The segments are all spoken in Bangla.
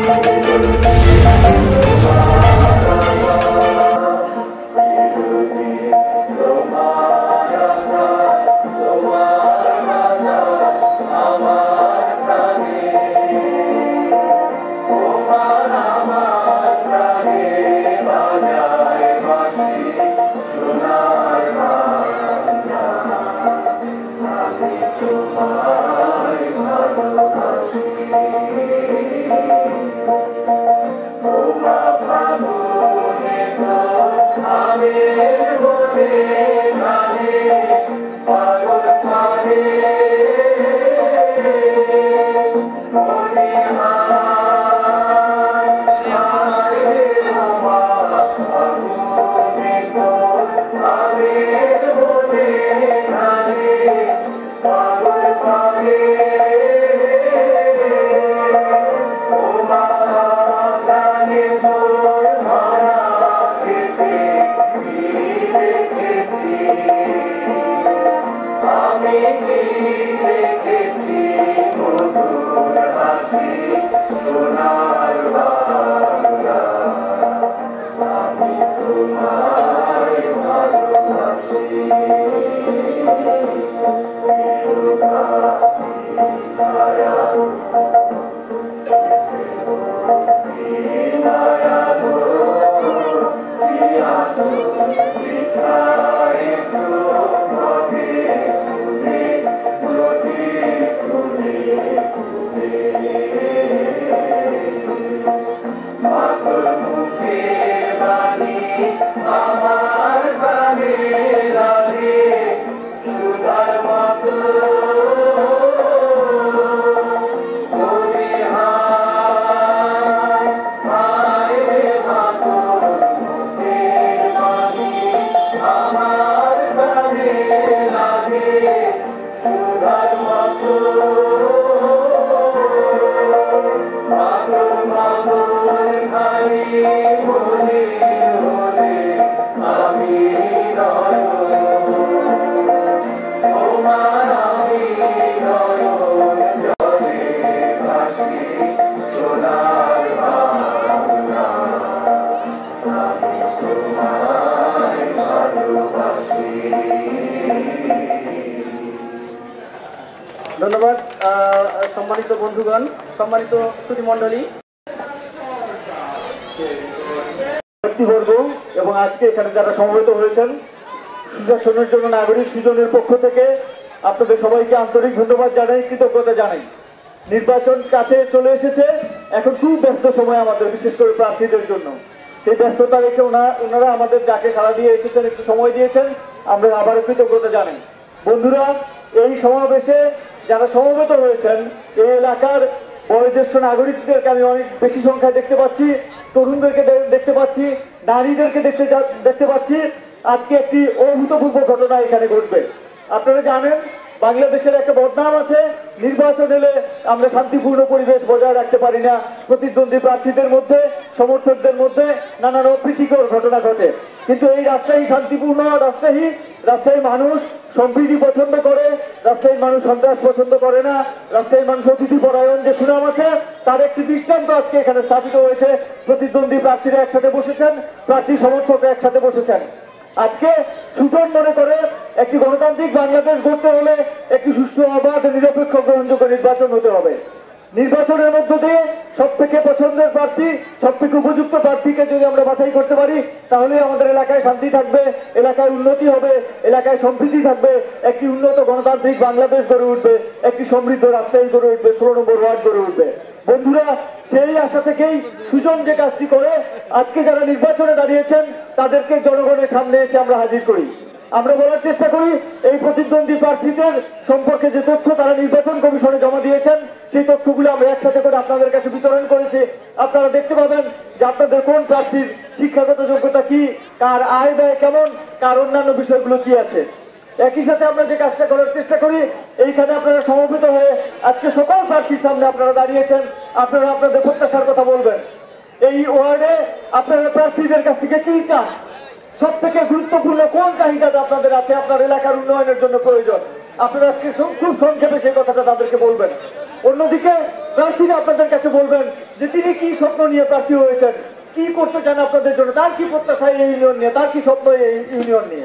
ধন্যবাদ সম্মানিত বন্ধুগণ, সম্মানিত শ্রুতিমণ্ডলী, ব্যক্তিবর্গ এবং আজকে এখানে যারা সমবেত হয়েছেন সুশাসনের জন্য নাগরিক সুজনের পক্ষ থেকে আপনাদের সবাইকে আন্তরিক ধন্যবাদ জানাই, কৃতজ্ঞতা জানাই। নির্বাচন কাছে চলে এসেছে, এখন খুব ব্যস্ত সময় আমাদের, বিশেষ করে প্রার্থীদের জন্য। সেই ব্যস্ততা রেখে ওনারা আমাদের ডাকে সাড়া দিয়ে এসেছেন, একটু সময় দিয়েছেন, আমরা আবারও কৃতজ্ঞতা জানাই। বন্ধুরা, এই সমাবেশে যারা সমবেত হয়েছেন এই এলাকার বয়োজ্যেষ্ঠ নাগরিকদেরকে আমি অনেক বেশি সংখ্যায় দেখতে পাচ্ছি, তরুণদেরকে দেখতে পাচ্ছি, নারীদেরকে দেখতে পাচ্ছি। আজকে একটি অভূতপূর্ব ঘটনা এখানে ঘটবে। আপনারা জানেন বাংলাদেশের একটা বদনাম আছে, নির্বাচন এলে আমরা শান্তিপূর্ণ পরিবেশ বজায় রাখতে পারি না, প্রতিদ্বন্দ্বী প্রার্থীদের মধ্যে সমর্থকদের মধ্যে নানান অপ্রীতিকর ঘটনা ঘটে। কিন্তু এই রাজশাহী শান্তিপূর্ণ রাজশাহী মানুষ সম্প্রীতি পছন্দ করে, রাজশাহীর মানুষ সন্ত্রাস পছন্দ করে না, রাজশাহীর মানুষ অতিথি পরায়ণ যে সুনাম আছে তার একটি দৃষ্টান্ত আজকে এখানে স্থাপিত হয়েছে। প্রতিদ্বন্দ্বী প্রার্থীরা একসাথে বসেছেন, প্রার্থী সমর্থকরা একসাথে বসেছেন। আজকে সুজন মনে করে একটি গণতান্ত্রিক বাংলাদেশ গড়তে হলে একটি সুষ্ঠু, অবাধ, নিরপেক্ষ, গ্রহণযোগ্য নির্বাচন হতে হবে। নির্বাচনের মধ্য দিয়ে সব থেকে পছন্দের প্রার্থী, সব থেকে উপযুক্ত প্রার্থীকে যদি আমরা বাছাই করতে পারি তাহলে আমাদের এলাকায় শান্তি থাকবে, এলাকায় উন্নতি হবে, এলাকায় সম্প্রীতি থাকবে, একটি উন্নত গণতান্ত্রিক বাংলাদেশ গড়ে উঠবে, একটি সমৃদ্ধ রাজশাহী গড়ে উঠবে, 16 নম্বর ওয়ার্ড গড়ে উঠবে। বন্ধুরা, সেই আশা থেকেই সুজন যে কাজটি করে আজকে যারা নির্বাচনে দাঁড়িয়েছেন তাদেরকে জনগণের সামনে এসে আমরা হাজির করি। আমরা বলার চেষ্টা করি এই প্রতিদ্বন্দ্বী প্রার্থীদের সম্পর্কে যে তথ্য তারা নির্বাচন কমিশনে জমা দিয়েছেন সেই তথ্যগুলো আমরা একসাথে করে আপনাদের কাছে বিতরণ করেছি। আপনারা দেখতে পাবেন যে আপনাদের কোন প্রার্থীর শিক্ষাগত যোগ্যতা কি, কার আয় ব্যয় কেমন, কার অন্যান্য বিষয়গুলো কি আছে। একই সাথে আমরা যে কাজটা করার চেষ্টা করি, এইখানে আপনারা সমবেত হয়ে আজকে সকল প্রার্থীর সামনে আপনারা দাঁড়িয়েছেন, আপনারা আপনাদের প্রত্যাশার কথা বলবেন। এই ওয়ার্ডে আপনারা প্রার্থীদের কাছ থেকে কি চান, সব থেকে গুরুত্বপূর্ণ কোন চাহিদাটা আপনাদের আছে, আপনার এলাকার উন্নয়নের জন্য প্রয়োজন, আপনারা আজকে খুব সংক্ষেপে সেই কথাটা তাদেরকে বলবেন। অন্যদিকে প্রার্থীরা আপনাদের কাছে বলবেন যে তিনি কি স্বপ্ন নিয়ে প্রার্থী হয়েছেন, কি করতে চান আপনাদের জন্য, তার কি প্রত্যাশা এই ইউনিয়ন নিয়ে, তার কি স্বপ্ন এই ইউনিয়ন নিয়ে,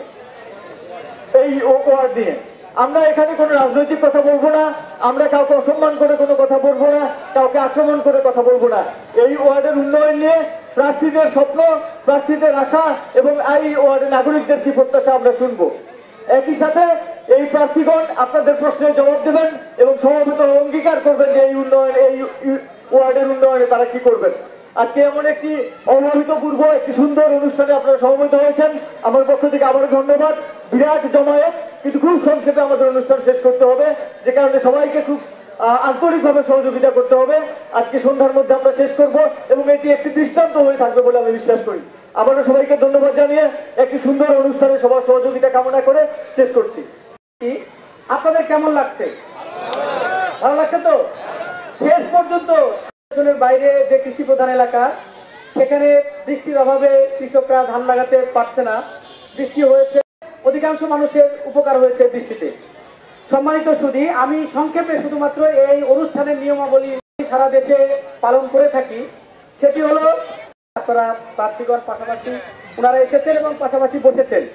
এই ওয়ার্ড নিয়ে। আমরা এখানে কোনো রাজনৈতিক কথা বলবো না, আমরা কাউকে অসম্মান করে কোনো কথা বলবো না, কাউকে আক্রমণ করে কথা বলবো না। এই ওয়ার্ডের উন্নয়ন নিয়ে প্রার্থীদের স্বপ্ন, প্রার্থীদের আশা এবং এই ওয়ার্ডের নাগরিকদের কি প্রত্যাশা আমরা শুনবো। একই সাথে এই প্রার্থীগণ আপনাদের প্রশ্নের জবাব দেবেন এবং সমবেত অঙ্গীকার করবেন যে এই উন্নয়ন, এই ওয়ার্ডের উন্নয়নে তারা কি করবেন। আজকে এমন একটি অভূতপূর্ব একটি সুন্দর অনুষ্ঠানে আপনারা সমবেত হয়েছেন, আমার পক্ষ থেকে আবারও ধন্যবাদ। বিরাট জমায়েত, কিন্তু খুব সংক্ষেপে আমাদের অনুষ্ঠান শেষ করতে হবে, যে কারণে সবাইকে খুব আন্তরিকভাবে সহযোগিতা করতে হবে। আজকে সন্ধ্যার মধ্যে আমরা শেষ করব এবং এটি একটি দৃষ্টান্ত হয়ে থাকবে বলে আমি বিশ্বাস করি। আবারও সবাইকে ধন্যবাদ জানিয়ে একটি সুন্দর অনুষ্ঠানে সবার সহযোগিতা কামনা করে শেষ করছি। আপনাদের কেমন লাগছে? ভালো লাগছে তো? শেষ পর্যন্ত বাইরে যে কৃষি প্রধান এলাকা, সেখানে বৃষ্টির অভাবে কৃষকরা ধান লাগাতে পারছে না। বৃষ্টি হয়েছে, অধিকাংশ মানুষের উপকার হয়েছে বৃষ্টিতে। সম্মানিত সুধী, আমি সংক্ষেপে শুধুমাত্র এই অনুষ্ঠানের নিয়মাবলী সারা দেশে পালন করে থাকি। সেটি হলো, আপনারা প্রার্থীগণ পাশাপাশি ওনারা এসেছেন এবং পাশাপাশি বসেছেন।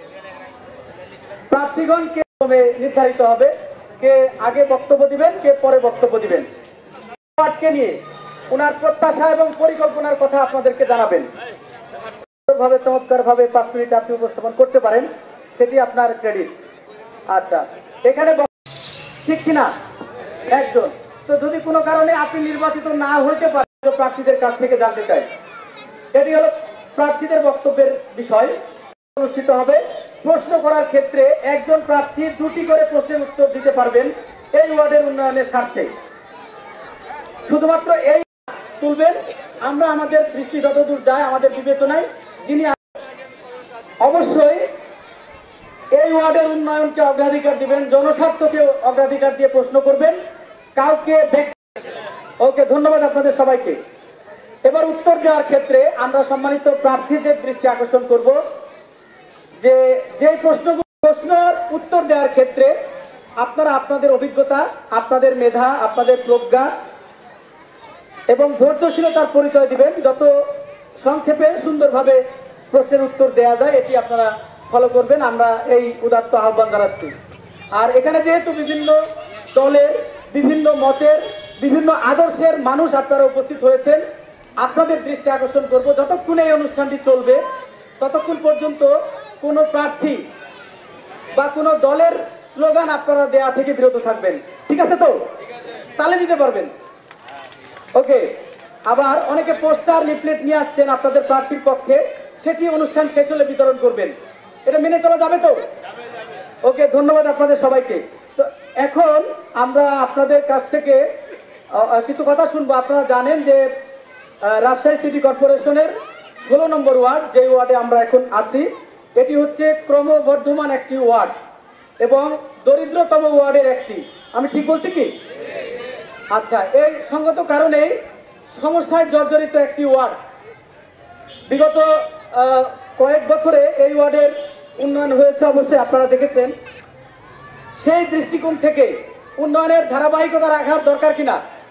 প্রার্থীগণকে নির্ধারিত হবে কে আগে বক্তব্য দিবেন, কে পরে বক্তব্য দিবেন। ওয়ার্ডকে নিয়ে ওনার প্রত্যাশা এবং পরিকল্পনার কথা আপনাদেরকে জানাবেন। চমৎকার ভাবে 5 মিনিট আপনি উপস্থাপন করতে পারেন, সেটি আপনার ক্রেডিট। আচ্ছা, এখানে ঠিক কিনা একজন, তো যদি কোনো কারণে আপনি নির্বাচিত না হইতে পারেন, প্রার্থীদের কাছ থেকে জানতে চাই। এটি হলো প্রার্থীদের বক্তব্যের বিষয়। অনুষ্ঠিত হবে। প্রশ্ন করার ক্ষেত্রে একজন প্রার্থী 2টি করে প্রশ্নের উত্তর দিতে পারবেন এই ওয়ার্ডের উন্নয়নের স্বার্থে। শুধুমাত্র এই তুলবেন, আমরা আমাদের দৃষ্টি যতদূর যায় আমাদের বিবেচনায় যিনি অবশ্যই এই ওয়ার্ডের উন্নয়নকে অগ্রাধিকার দিবেন, জনস্বার্থকে অগ্রাধিকার দিয়ে প্রশ্ন করবেন, কাউকে ওকে। ধন্যবাদ আপনাদের সবাইকে। এবার উত্তর দেওয়ার ক্ষেত্রে আমরা সম্মানিত প্রার্থীদের দৃষ্টি আকর্ষণ করব যে প্রশ্নের উত্তর দেওয়ার ক্ষেত্রে আপনারা আপনাদের অভিজ্ঞতা, আপনাদের মেধা, আপনাদের প্রজ্ঞা এবং ধৈর্যশীলতার পরিচয় দিবেন। যত সংক্ষেপে সুন্দরভাবে প্রশ্নের উত্তর দেওয়া যায় এটি আপনারা ফলো করবেন, আমরা এই উদাত্ত আহ্বান জানাচ্ছি। আর এখানে যেহেতু বিভিন্ন দলের, বিভিন্ন মতের, বিভিন্ন আদর্শের মানুষ আপনারা উপস্থিত হয়েছেন, আপনাদের দৃষ্টি আকর্ষণ করব যতক্ষণ এই অনুষ্ঠানটি চলবে ততক্ষণ পর্যন্ত কোনো প্রার্থী বা কোনো দলের স্লোগান আপনারা দেয়া থেকে বিরত থাকবেন। ঠিক আছে তো? তালে দিতে পারবেন? ওকে। আবার অনেকে পোস্টার, লিফলেট নিয়ে আসছেন আপনাদের প্রার্থীর পক্ষে, সেটি অনুষ্ঠান শেষ হলে বিতরণ করবেন। এটা মেনে চলা যাবে তো? ওকে, ধন্যবাদ আপনাদের সবাইকে। তো এখন আমরা আপনাদের কাছ থেকে কিছু কথা শুনবো। আপনারা জানেন যে রাজশাহী সিটি কর্পোরেশনের 16 নম্বর ওয়ার্ড, যে ওয়ার্ডে আমরা এখন আছি, এটি হচ্ছে ক্রমবর্ধমান একটি ওয়ার্ড এবং দরিদ্রতম ওয়ার্ডের একটি। আমি ঠিক বলছি কি? আচ্ছা, এই সঙ্গত কারণেই সমস্যায় জর্জরিত একটি ওয়ার্ড। বিগত কয়েক বছরে এই ওয়ার্ডের উন্নয়ন হয়েছে, অবশ্যই আপনারা দেখেছেন। সেই দৃষ্টিকোণ থেকে উন্নয়নের ধারাবাহিকতা রাখার দরকার কিনা?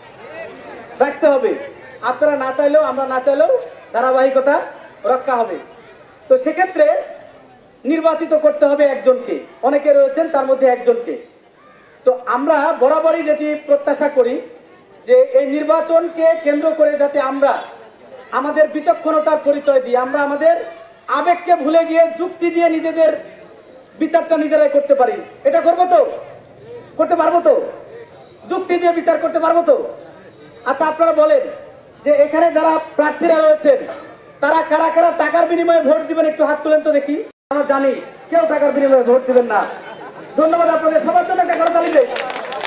রাখতে হবে। আপনারা না চাইলেও, আমরা না চাইলেও ধারাবাহিকতা রক্ষা হবে। তো সেক্ষেত্রে নির্বাচিত করতে হবে একজনকে, অনেকে রয়েছেন তার মধ্যে একজনকে। তো আমরা বরাবরই যেটি প্রত্যাশা করি যে এই নির্বাচনকে কেন্দ্র করে যাতে আমরা আমাদের বিচক্ষণতার পরিচয় দিই, আমরা আমাদের আবেগকে ভুলে গিয়ে যুক্তি দিয়ে নিজেদের বিচারটা নিজেরাই করতে পারি। এটা করবো তো? করতে পারবো তো? যুক্তি দিয়ে বিচার করতে পারবো তো? আচ্ছা, আপনারা বলেন যে এখানে যারা প্রার্থীরা রয়েছেন তারা কারা কারা টাকার বিনিময়ে ভোট দিবেন, একটু হাত তুলেন তো দেখি। আমরা জানি কেউ টাকার বিনিময়ে ভোট দিবেন না। ধন্যবাদ আপনাদের সবার জন্য। একটা করে তালি দেই।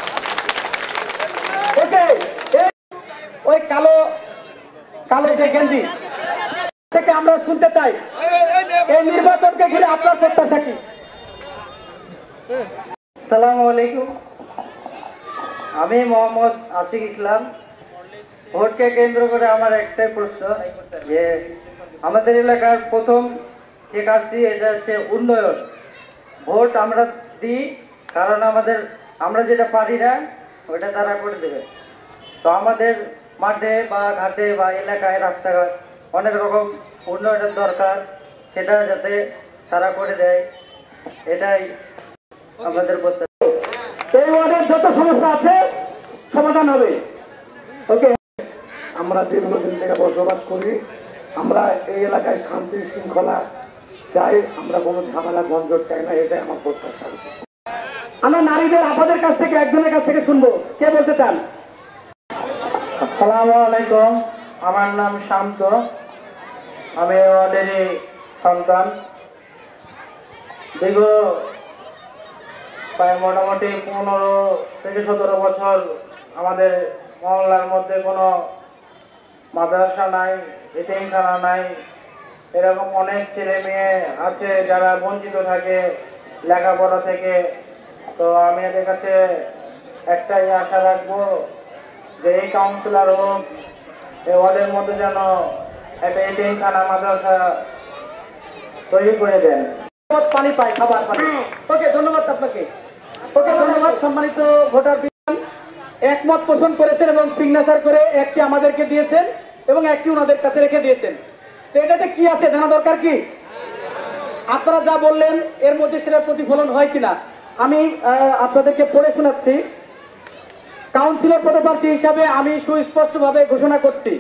ওকে, ওই কালো কালো যে গেঞ্জি থেকে আমরা শুনতে চাই এই নির্বাচনকে ঘিরে আপনার প্রত্যাশা কি? আসসালামু আলাইকুম, আমি মোহাম্মদ আশিক ইসলাম। ভোটকে কেন্দ্র করে আমার একটাই প্রশ্ন, যে আমাদের এলাকার প্রথম যে কাজটি, এটা হচ্ছে উন্নয়ন। ভোট আমরা দিই কারণ আমরা যেটা পারি না ওটা তারা করে দেবে। তো আমাদের মাঠে বা ঘাটে বা এলাকায় রাস্তাঘাট অনেক রকম উন্নয়নের দরকার, সেটা যাতে তারা করে দেয়, এটাই আমাদের প্রত্যাশা। এই ওয়ার্ডের যত সমস্যা আছে সমাধান হবে। ওকে, আমরা দীর্ঘদিন থেকে বসবাস করি, আমরা এই এলাকায় শান্তি শৃঙ্খলা চাই, আমরা কোনো ঝামেলা ঝঞ্ঝট চাই না, এটাই আমার প্রত্যাশা। আমরা নারীদের আপনাদের কাছ থেকে একজনের কাছ থেকে শুনবো, কে বলতে চান? আসসালামু আলাইকুম, আমার নাম শান্ত, আমি ওয়ার্ডেরই সন্তান। দীর্ঘ প্রায় মোটামুটি 15 থেকে 17 বছর আমাদের মহল্লার মধ্যে কোনো মাদ্রাসা নাই, এতিমখানা নাই। এরকম অনেক ছেলে মেয়ে আছে যারা বঞ্চিত থাকে লেখাপড়া থেকে। তো আমি এদের কাছে একটাই আশা রাখবো যে এই কাউন্সিলর হোক, এই ওয়ার্ডের মধ্যে যেন একটা এতিমখানা মাদ্রাসা তৈরি করে দেন। পানি পায়, খাবার পানি। ওকে, ধন্যবাদ আপনাকে। ওকে, ধন্যবাদ। সম্মানিত ভোটার একমত পোষণ করেছেন এবং সিগনেচার করে একটি আমাদেরকে দিয়েছেন এবং একটি ওনাদের কাছে রেখে দিয়েছেন। তো এটাতে কি আছে জানা দরকার কি? আপনারা যা বললেন এর মধ্যে সেটা প্রতিফলন হয় কিনা আমি আপনাদেরকে পড়ে শোনাচ্ছি। কাউন্সিলর পদপ্রার্থী হিসাবে আমি সুস্পষ্টভাবে ঘোষণা করছি,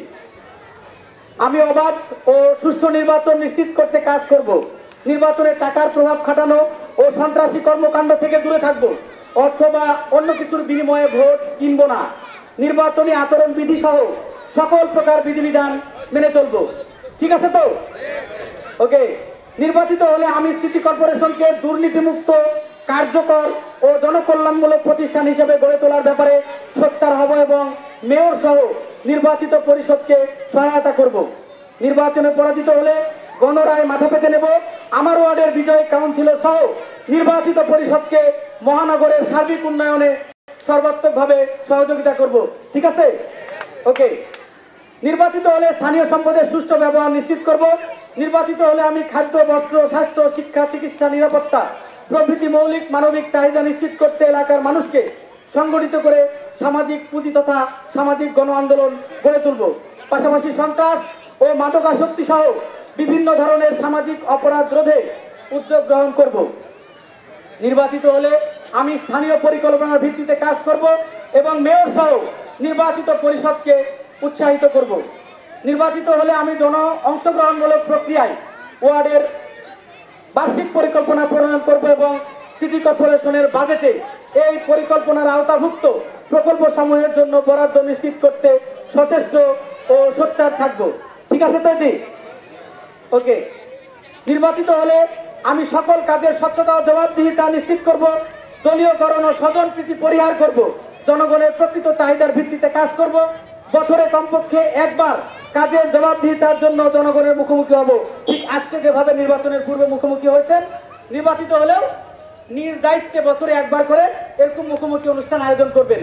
আমি অবাধ ও সুষ্ঠু নির্বাচন নিশ্চিত করতে কাজ করব। নির্বাচনে টাকার প্রভাব খাটানো ও সন্ত্রাসী কর্মকাণ্ড থেকে দূরে থাকব। অর্থ বা অন্য কিছুর বিনিময়ে ভোট কিনব না। নির্বাচনী আচরণ বিধি সহ সকল প্রকার বিধিবিধান মেনে চলব। ঠিক আছে তো? ওকে, নির্বাচিত হলে আমি সিটি কর্পোরেশনকে দুর্নীতিমুক্ত, কার্যকর ও জনকল্যাণমূলক প্রতিষ্ঠান হিসেবে গড়ে তোলার ব্যাপারে সোচ্চার হব এবং মেয়র সহ নির্বাচিত পরিষদকে সহায়তা করব। নির্বাচনে পরাজিত হলে গণরায় মাথা পেতে নেব। আমার ওয়ার্ডের বিজয়ী কাউন্সিলর সহ নির্বাচিত পরিষদকে মহানগরের সার্বিক উন্নয়নে সর্বাত্মকভাবে সহযোগিতা করব। ঠিক আছে? ওকে, নির্বাচিত হলে স্থানীয় সম্পদের সুষ্ঠু ব্যবহার নিশ্চিত করব। নির্বাচিত হলে আমি খাদ্য, বস্ত্র, স্বাস্থ্য, শিক্ষা, চিকিৎসা, নিরাপত্তা প্রভৃতি মৌলিক মানবিক চাহিদা নিশ্চিত করতে এলাকার মানুষকে সংগঠিত করে সামাজিক পুঁজি তথা সামাজিক গণ আন্দোলন গড়ে তুলব। পাশাপাশি সন্ত্রাস ও মাদকাসক্তি সহ বিভিন্ন ধরনের সামাজিক অপরাধ রোধে উদ্যোগ গ্রহণ করব। নির্বাচিত হলে আমি স্থানীয় পরিকল্পনার ভিত্তিতে কাজ করব এবং মেয়র সহ নির্বাচিত পরিষদকে উৎসাহিত করব। নির্বাচিত হলে আমি অংশগ্রহণমূলক প্রক্রিয়ায় ওয়ার্ডের বার্ষিক পরিকল্পনা প্রণয়ন করব এবং সিটি কর্পোরেশনের বাজেটে এই পরিকল্পনার আওতাভুক্ত প্রকল্প সমূহের জন্য বরাদ্দ নিশ্চিত করতে সচেষ্ট ও সোচ্চার থাকব। ঠিক আছে তো এটি? ওকে, নির্বাচিত হলে আমি সকল কাজের স্বচ্ছতা ও জবাবদিহিতা নিশ্চিত করব। দলীয়করণ ও স্বজনপ্রীতি পরিহার করব। জনগণের প্রকৃত চাহিদার ভিত্তিতে কাজ করব। বছরে কমপক্ষে একবার কাজের জবাবদিহিতার জন্য জনগণের মুখোমুখি হব। ঠিক আজকে যেভাবে নির্বাচনের পূর্বে মুখোমুখি হয়েছেন, নির্বাচিত হলেও নিজ দায়িত্বে বছরে একবার করে এরকম মুখোমুখি অনুষ্ঠান আয়োজন করবেন।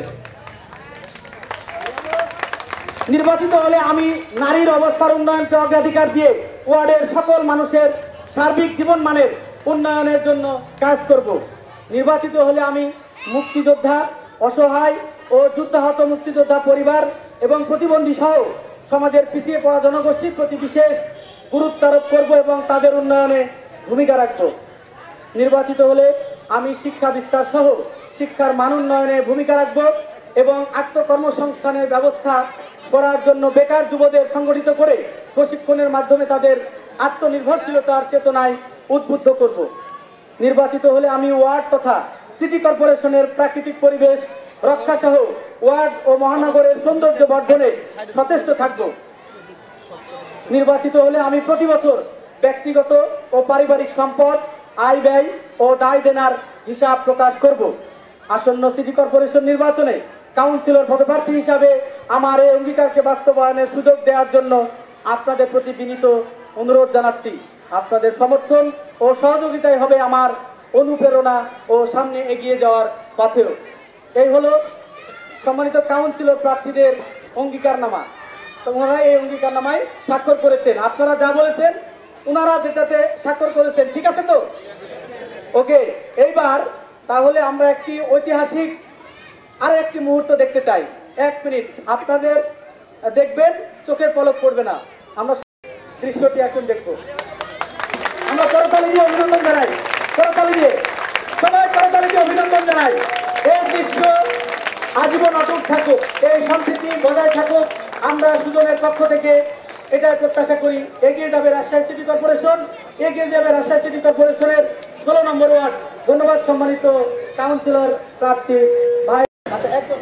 নির্বাচিত হলে আমি নারীর অবস্থার উন্নয়নকে অগ্রাধিকার দিয়ে ওয়ার্ডের সকল মানুষের সার্বিক জীবনমানের উন্নয়নের জন্য কাজ করব। নির্বাচিত হলে আমি মুক্তিযোদ্ধা, অসহায় ও যুদ্ধাহত মুক্তিযোদ্ধা পরিবার এবং প্রতিবন্ধী সহ সমাজের পিছিয়ে পড়া জনগোষ্ঠীর প্রতি বিশেষ গুরুত্ব আরোপ করব এবং তাদের উন্নয়নে ভূমিকা রাখব। নির্বাচিত হলে আমি শিক্ষা বিস্তার সহ শিক্ষার মান উন্নয়নে ভূমিকা রাখব এবং আত্মকর্মসংস্থানের ব্যবস্থা করার জন্য বেকার যুবদের সংগঠিত করে প্রশিক্ষণের মাধ্যমে তাদের আত্মনির্ভরশীলতার চেতনায় উদ্বুদ্ধ করব। নির্বাচিত হলে আমি ওয়ার্ড তথা সিটি কর্পোরেশনের প্রাকৃতিক পরিবেশ রক্ষা সহ ওয়ার্ড ও মহানগরের সৌন্দর্য বর্ধনে সচেষ্ট থাকব। নির্বাচিত হলে আমি প্রতি বছর ব্যক্তিগত ও পারিবারিক সম্পদ, আয় ব্যয় ও দায় দেনার হিসাব প্রকাশ করব। আসন্ন সিটি কর্পোরেশন নির্বাচনে কাউন্সিলর পদপ্রার্থী হিসাবে আমার এই অঙ্গীকারকে বাস্তবায়নের সুযোগ দেওয়ার জন্য আপনাদের প্রতি বিনীত অনুরোধ জানাচ্ছি। আপনাদের সমর্থন ও সহযোগিতাই হবে আমার অনুপ্রেরণা ও সামনে এগিয়ে যাওয়ার পথেও। এই হলো সম্মানিত কাউন্সিলর প্রার্থীদের অঙ্গীকারনামা। তো ওনারা এই অঙ্গীকারনামায় স্বাক্ষর করেছেন। আপনারা যা বলেছেন ওনারা যেটাতে স্বাক্ষর করেছেন, ঠিক আছে তো? ওকে, এইবার তাহলে আমরা একটি ঐতিহাসিক আর একটি মুহূর্ত দেখতে চাই, 1 মিনিট আপনাদের দেখবেন, চোখের পলক পড়বে না। আমরা দৃশ্যটি এখন দেখবো। আমরা করতালি দিয়ে অভিনন্দন জানাই, করতালি দিয়ে সবাই করতালি দিয়ে অভিনন্দন জানাই। এই দৃশ্য আজীবন অটুট থাকুক, এই সংস্কৃতি বজায় থাকুক। আমরা সুজনের পক্ষ থেকে এটাই প্রত্যাশা করি। এগিয়ে যাবে রাজশাহী সিটি কর্পোরেশন, এগিয়ে যাবে রাজশাহী সিটি কর্পোরেশনের 16 নম্বর ওয়ার্ড। ধন্যবাদ সম্মানিত কাউন্সিলর প্রার্থী ভাই। আচ্ছা, একদম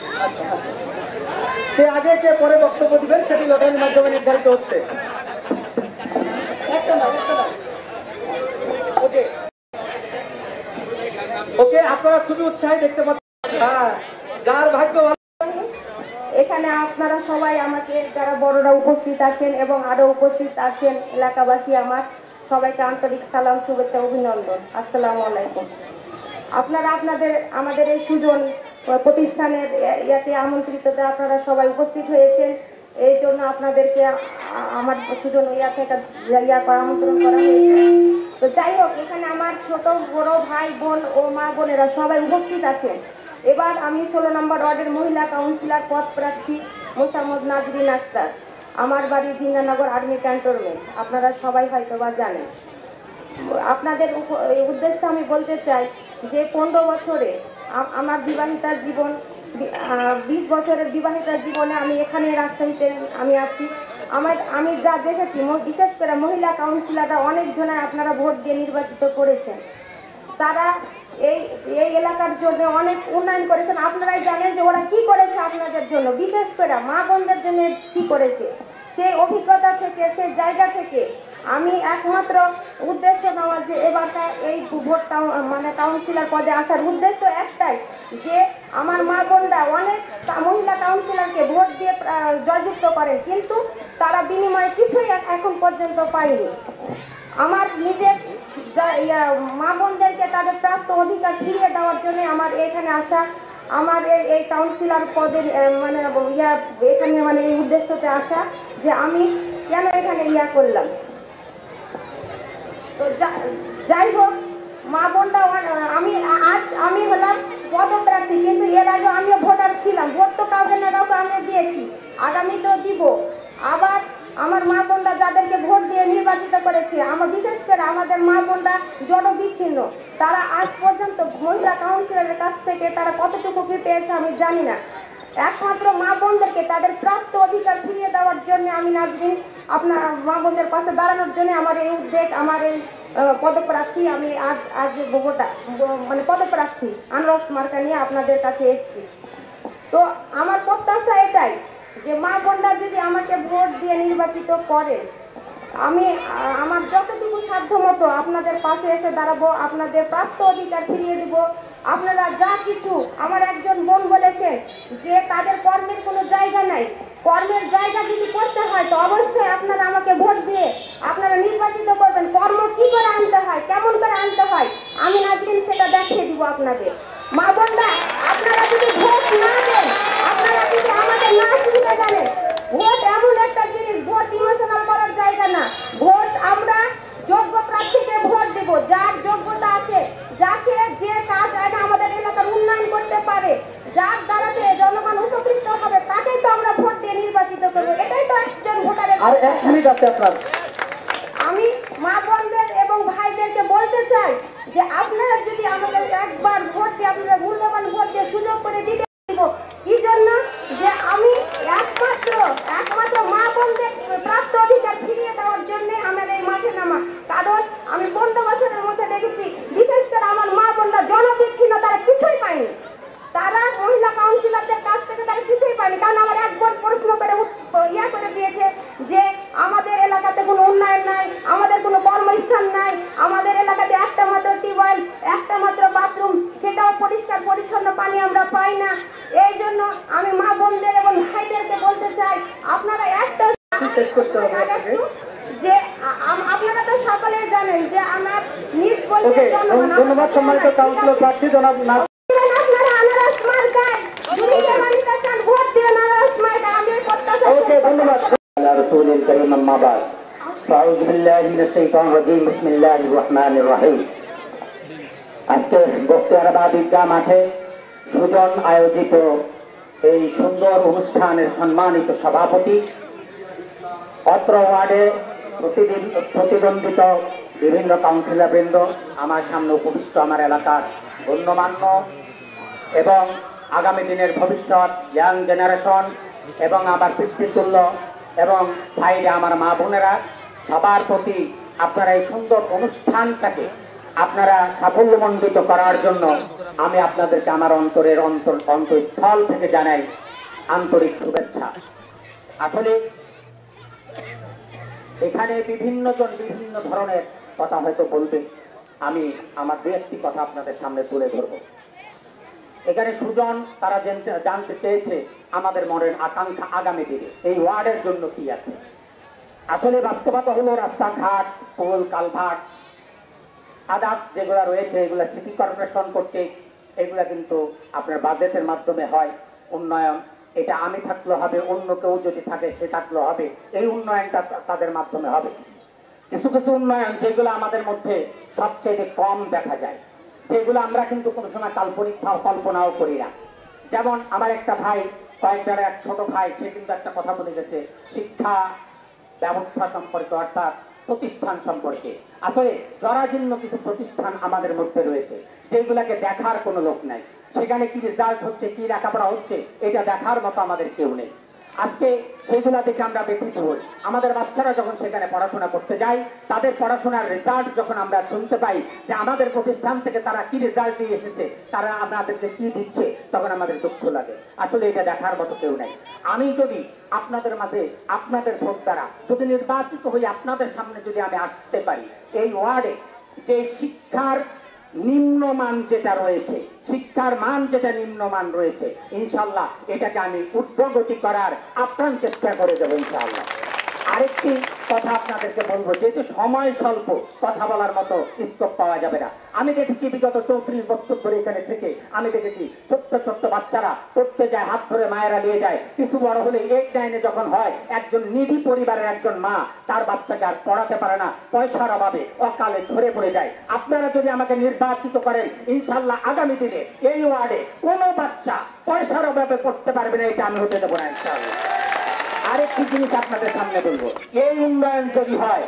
সে আগে কে পরে বক্তব্য দিবেন সেটি লটারির মাধ্যমে নির্ধারিত হচ্ছে। ওকে ওকে, আপনারা খুবই উৎসাহী দেখতে পাচ্ছেন। হ্যাঁ, যার ভাগ্য ভালো। এখানে আপনারা সবাই আমাকে যারা বড়রা উপস্থিত আছেন এবং আরো উপস্থিত আছেন এলাকাবাসী, আমার সবাইকে আন্তরিক সালাম, শুভেচ্ছা, অভিনন্দন। আসসালামু আলাইকুম। আপনারা আমাদের এই সুজন প্রতিষ্ঠানের ইয়াতে আমন্ত্রিততে আপনারা সবাই উপস্থিত হয়েছেন, এই জন্য আপনাদেরকে আমার সুজন ইয়া থেকে আমন্ত্রণ করা হয়েছে। তো যাই হোক, এখানে আমার ছোট বড় ভাই বোন ও মা বোনেরা সবাই উপস্থিত আছেন। এবার আমি 16 নম্বর ওয়ার্ডের মহিলা কাউন্সিলর পদ প্রার্থী মোসাম্মদ নাজরিন আক্তার। আমার বাড়ি জিন্দানগর আর্মি ক্যান্টনমেন্ট, আপনারা সবাই হয়তো বা জানেন। আপনাদের উদ্দেশ্যে আমি বলতে চাই যে 15 বছরে আমার বিবাহিতা জীবন, 20 বছরের বিবাহিতা জীবনে আমি এখানে রাজশাহীতে আমি আছি। আমি যা দেখেছি, বিশেষ করে মহিলা কাউন্সিলররা অনেকজনে আপনারা ভোট দিয়ে নির্বাচিত করেছেন। তারা এই এলাকার জন্য অনেক উন্নয়ন করেছেন। আপনারাই জানেন যে ওরা কি করেছে আপনাদের জন্য, বিশেষ করে মা বোনদের জন্য কি করেছে। সেই অভিজ্ঞতা থেকে, সেই জায়গা থেকে আমি একমাত্র উদ্দেশ্য নেওয়া যে এবারটা এই ভোট মানে কাউন্সিলর পদে আসার উদ্দেশ্য একটাই, যে আমার মা বোনরা অনেক মহিলা কাউন্সিলরকে ভোট দিয়ে জয়যুক্ত করেন, কিন্তু তারা বিনিময়ে কিছুই এখন পর্যন্ত পায়নি। আমার নিজের মা বোনদেরকে তাদের প্রাপ্ত অধিকার ফিরিয়ে দেওয়ার জন্য আমার এখানে আসা, আমার এই কাউন্সিলর পদের মানে এখানে মানে এই উদ্দেশ্যতে আসা যে আমি কেন এখানে করলাম। তো যাই হোক, মা বোনরা আমি হলাম পদপ্রার্থী, কিন্তু এর আগে আমিও ভোটার ছিলাম। ভোট তো কাউকে না কাউকে আমি দিয়েছি, আগামীতেও দিব। আবার আমার মা বোনরা যাদেরকে ভোট দিয়ে নির্বাচিত করেছে, বিশেষ করে আমাদের মা বোনরা জনবিচ্ছিন্ন। তারা আজ পর্যন্ত মহিলা কাউন্সিলরের কাছ থেকে তারা কতটুকু কি পেয়েছে আমি জানি না। একমাত্র মা বোনদেরকে তাদের প্রাপ্ত অধিকার ফিরিয়ে দেওয়ার জন্য আমি নাজরিন আপনার মা বোনদের পাশে দাঁড়ানোর জন্য আমার এই উদ্যোগ, আমার এই পদপ্রার্থী। আমি আজ মানে পদপ্রার্থী আনারস মার্কা নিয়ে আপনাদের কাছে এসেছি। তো আমার প্রত্যাশা এটাই যে মা বোনরা যদি আমাকে ভোট দিয়ে নির্বাচিত করে, আমি আমার যতটুকু সাধ্য মতো আপনাদের পাশে এসে দাঁড়াবো, আপনাদের প্রাপ্ত অধিকার ফিরিয়ে দিব। আপনারা যা কিছু, আমার একজন বোন বলেছেন যে তাদের কর্মের কোনো জায়গা নাই, কর্মের জায়গা যদি করতে হয় তো অবশ্যই আপনারা আমাকে ভোট দিয়ে আপনারা নির্বাচিত করবেন। কর্ম কি করে আনতে হয়, কেমন করে আনতে হয়, আমি নাজরিন সেটা দেখিয়ে দিব আপনাদের। মা বোনরা, আপনারা যদি ভোট না দেন, আপনারা যদি আমাদের না শুনতে জানেন, ভোট এমন একটা জিনিস, ভোট ইমোশনাল করার জায়গা না। ভোট আমরা যোগ্য প্রার্থীকে ভোট দেব, যার যোগ্যতা আছে, যাকে যে কাজ আমাদের এলাকার উন্নয়ন করতে পারে, যার দ্বারাতে জনগণ উপকৃত হবে, তাকেই তো আমরা ভোট দিয়ে নির্বাচিত করবো। এটাই তো একজন ভোটারের। আর 1 মিনিট আছে আপনার। আমি মা বোনদের এবং ভাইদেরকে বলতে চাই যে আপনারা যদি আমাদের একবার ভোট দিয়ে, আপনারা মূল্যবান ভোট দিয়ে সুযোগ করে দিতে দিব। কি জন্য? যে আমি একমাত্র মা বোনদের প্রাপ্ত অধিকার ফিরিয়ে দেওয়ার জন্য আমার এই মাঠে নামা। কারণ আমি 15 বছরের মধ্যে দেখেছি, বিশেষ করে আমার মা বোনরা জনবিচ্ছিন্ন, তারা কিছুই পায়নি। তারা মহিলা কাউন্সিলরদের কাছ থেকে তারা কিছুই পায়নি। কারণ আমার এক বোন প্রশ্ন করে করে দিয়েছে যে আমাদের এলাকাতে কোনো উন্নয়ন নাই, আমাদের কোনো কর্মস্থান নাই, আমাদের এলাকাতে একটা মাত্র টিউবওয়েল, একটা মাত্র বাথরুম, সেটাও পরিষ্কার পরিচ্ছন্ন পানি আমরা পাই না। এই জন্য আমি মা বোনদের এবং ভাইদেরকে বলতে চাই, আপনারা একটা যে আপনারা তো সকলেই জানেন যে আমার নিজ বলতে ধন্যবাদ সম্মানিত কাউন্সিলর প্রার্থী জনাব আপনারা আনারস মার্কায় ভোট দিবেন। আনারস মার্কা আমি প্রত্যাশা করি। ওকে, ধন্যবাদ। রাসূলুল কারীম আম্মা বাদ। আউযু বিল্লাহি মিনাশ শাইতানির রাজীম। বিসমিল্লাহির রহমানির রহিম। আজকে বক্তিয়ারাবাদ ঈদগাহ মাঠে সুজন আয়োজিত এই সুন্দর অনুষ্ঠানের সম্মানিত সভাপতি, অত্র ওয়ার্ডে প্রতিদ্বন্দ্বিত বিভিন্ন কাউন্সিলরবৃন্দ, আমার সামনে উপবিষ্ট আমার এলাকার গণ্যমান্য এবং আগামী দিনের ভবিষ্যৎ ইয়াং জেনারেশন এবং আমার পিতৃতুল্য এবং সাইডে আমার মা বোনেরা, সবার প্রতি আপনারা এই সুন্দর অনুষ্ঠানটাকে আপনারা সাফল্যমণ্ডিত করার জন্য আমি আপনাদেরকে আমার অন্তঃস্থল থেকে জানাই আন্তরিক শুভেচ্ছা। আসলে এখানে বিভিন্ন জন বিভিন্ন ধরনের কথা হয়তো বলবে, আমি আমার দু একটি কথা আপনাদের সামনে তুলে ধরব। এখানে সুজন তারা জানতে চেয়েছে আমাদের মনের আকাঙ্ক্ষা আগামী দিনে এই ওয়ার্ডের জন্য কি আছে। আসলে বাস্তবতা হলো রাস্তাঘাট, পোল, কালভার্ট, আদার্স যেগুলো রয়েছে এগুলো সিটি কর্পোরেশন করতে, এগুলা কিন্তু আপনার বাজেটের মাধ্যমে হয় উন্নয়ন। এটা আমি থাকলেও হবে, অন্য কেউ যদি থাকে সে থাকলেও হবে, এই উন্নয়নটা তাদের মাধ্যমে হবে। কিছু কিছু উন্নয়ন যেগুলো আমাদের মধ্যে সবচেয়ে কম দেখা যায়, যেগুলো আমরা কিন্তু কোনো সময় কাল্পনিক কল্পনাও করি না। যেমন আমার একটা ভাই, কয়েকটার এক ছোট ভাই, সে কিন্তু একটা কথা বলে গেছে শিক্ষা ব্যবস্থা সম্পর্কে, অর্থাৎ প্রতিষ্ঠান সম্পর্কে। আসলে জরাজীর্ণ কিছু প্রতিষ্ঠান আমাদের মধ্যে রয়েছে যেগুলাকে দেখার কোনো লোক নাই, সেখানে কি রেজাল্ট হচ্ছে, কি লেখাপড়া হচ্ছে, এটা দেখার মতো আমাদের কেউ নেই। আজকে সেইগুলা দেখে আমরা ব্যথিত হই। আমাদের বাচ্চারা যখন সেখানে পড়াশোনা করতে যায়, তাদের পড়াশোনার রেজাল্ট যখন আমরা শুনতে পাই যে আমাদের প্রতিষ্ঠান থেকে তারা কি রেজাল্ট দিয়ে এসেছে, তারা আমাদেরকে কি দিচ্ছে, তখন আমাদের দুঃখ লাগে। আসলে এটা দেখার মতো কেউ নেই। আমি যদি আপনাদের মাঝে আপনাদের ভোট দ্বারা যদি নির্বাচিত হই, আপনাদের সামনে যদি আমি আসতে পারি, এই ওয়ার্ডে যে শিক্ষার নিম্নমান যেটা রয়েছে, শিক্ষার মান যেটা নিম্নমান রয়েছে, ইনশাল্লাহ এটাকে আমি উদ্যোগতি করার আপ্রাণ চেষ্টা করে দেবো ইনশাআল্লাহ। আরেকটি কথা আপনাদেরকে বলবো, যেহেতু সময় স্বল্প, কথা বলার মতো স্কোপ পাওয়া যাবে না। আমি দেখেছি বিগত 34 বছর ধরে এখানে থেকে আমি দেখেছি ছোট্ট ছোট্ট বাচ্চারা পড়তে যায়, হাত ধরে মায়েরা নিয়ে যায়। কিছু বড় হলে 8-9-এ যখন হয়, একজন নিধি পরিবারের একজন মা তার বাচ্চাকে আর পড়াতে পারে না, পয়সার অভাবে অকালে ঝরে পড়ে যায়। আপনারা যদি আমাকে নির্বাচিত করেন, ইনশাল্লাহ আগামী দিনে এই ওয়ার্ডে কোনো বাচ্চা পয়সার অভাবে পড়তে পারবে না, এটা আমি হতে দেবো না ইনশাল্লাহ। আরেকটি জিনিস আপনাদের সামনে বলবো, এই উন্নয়ন যদি হয়,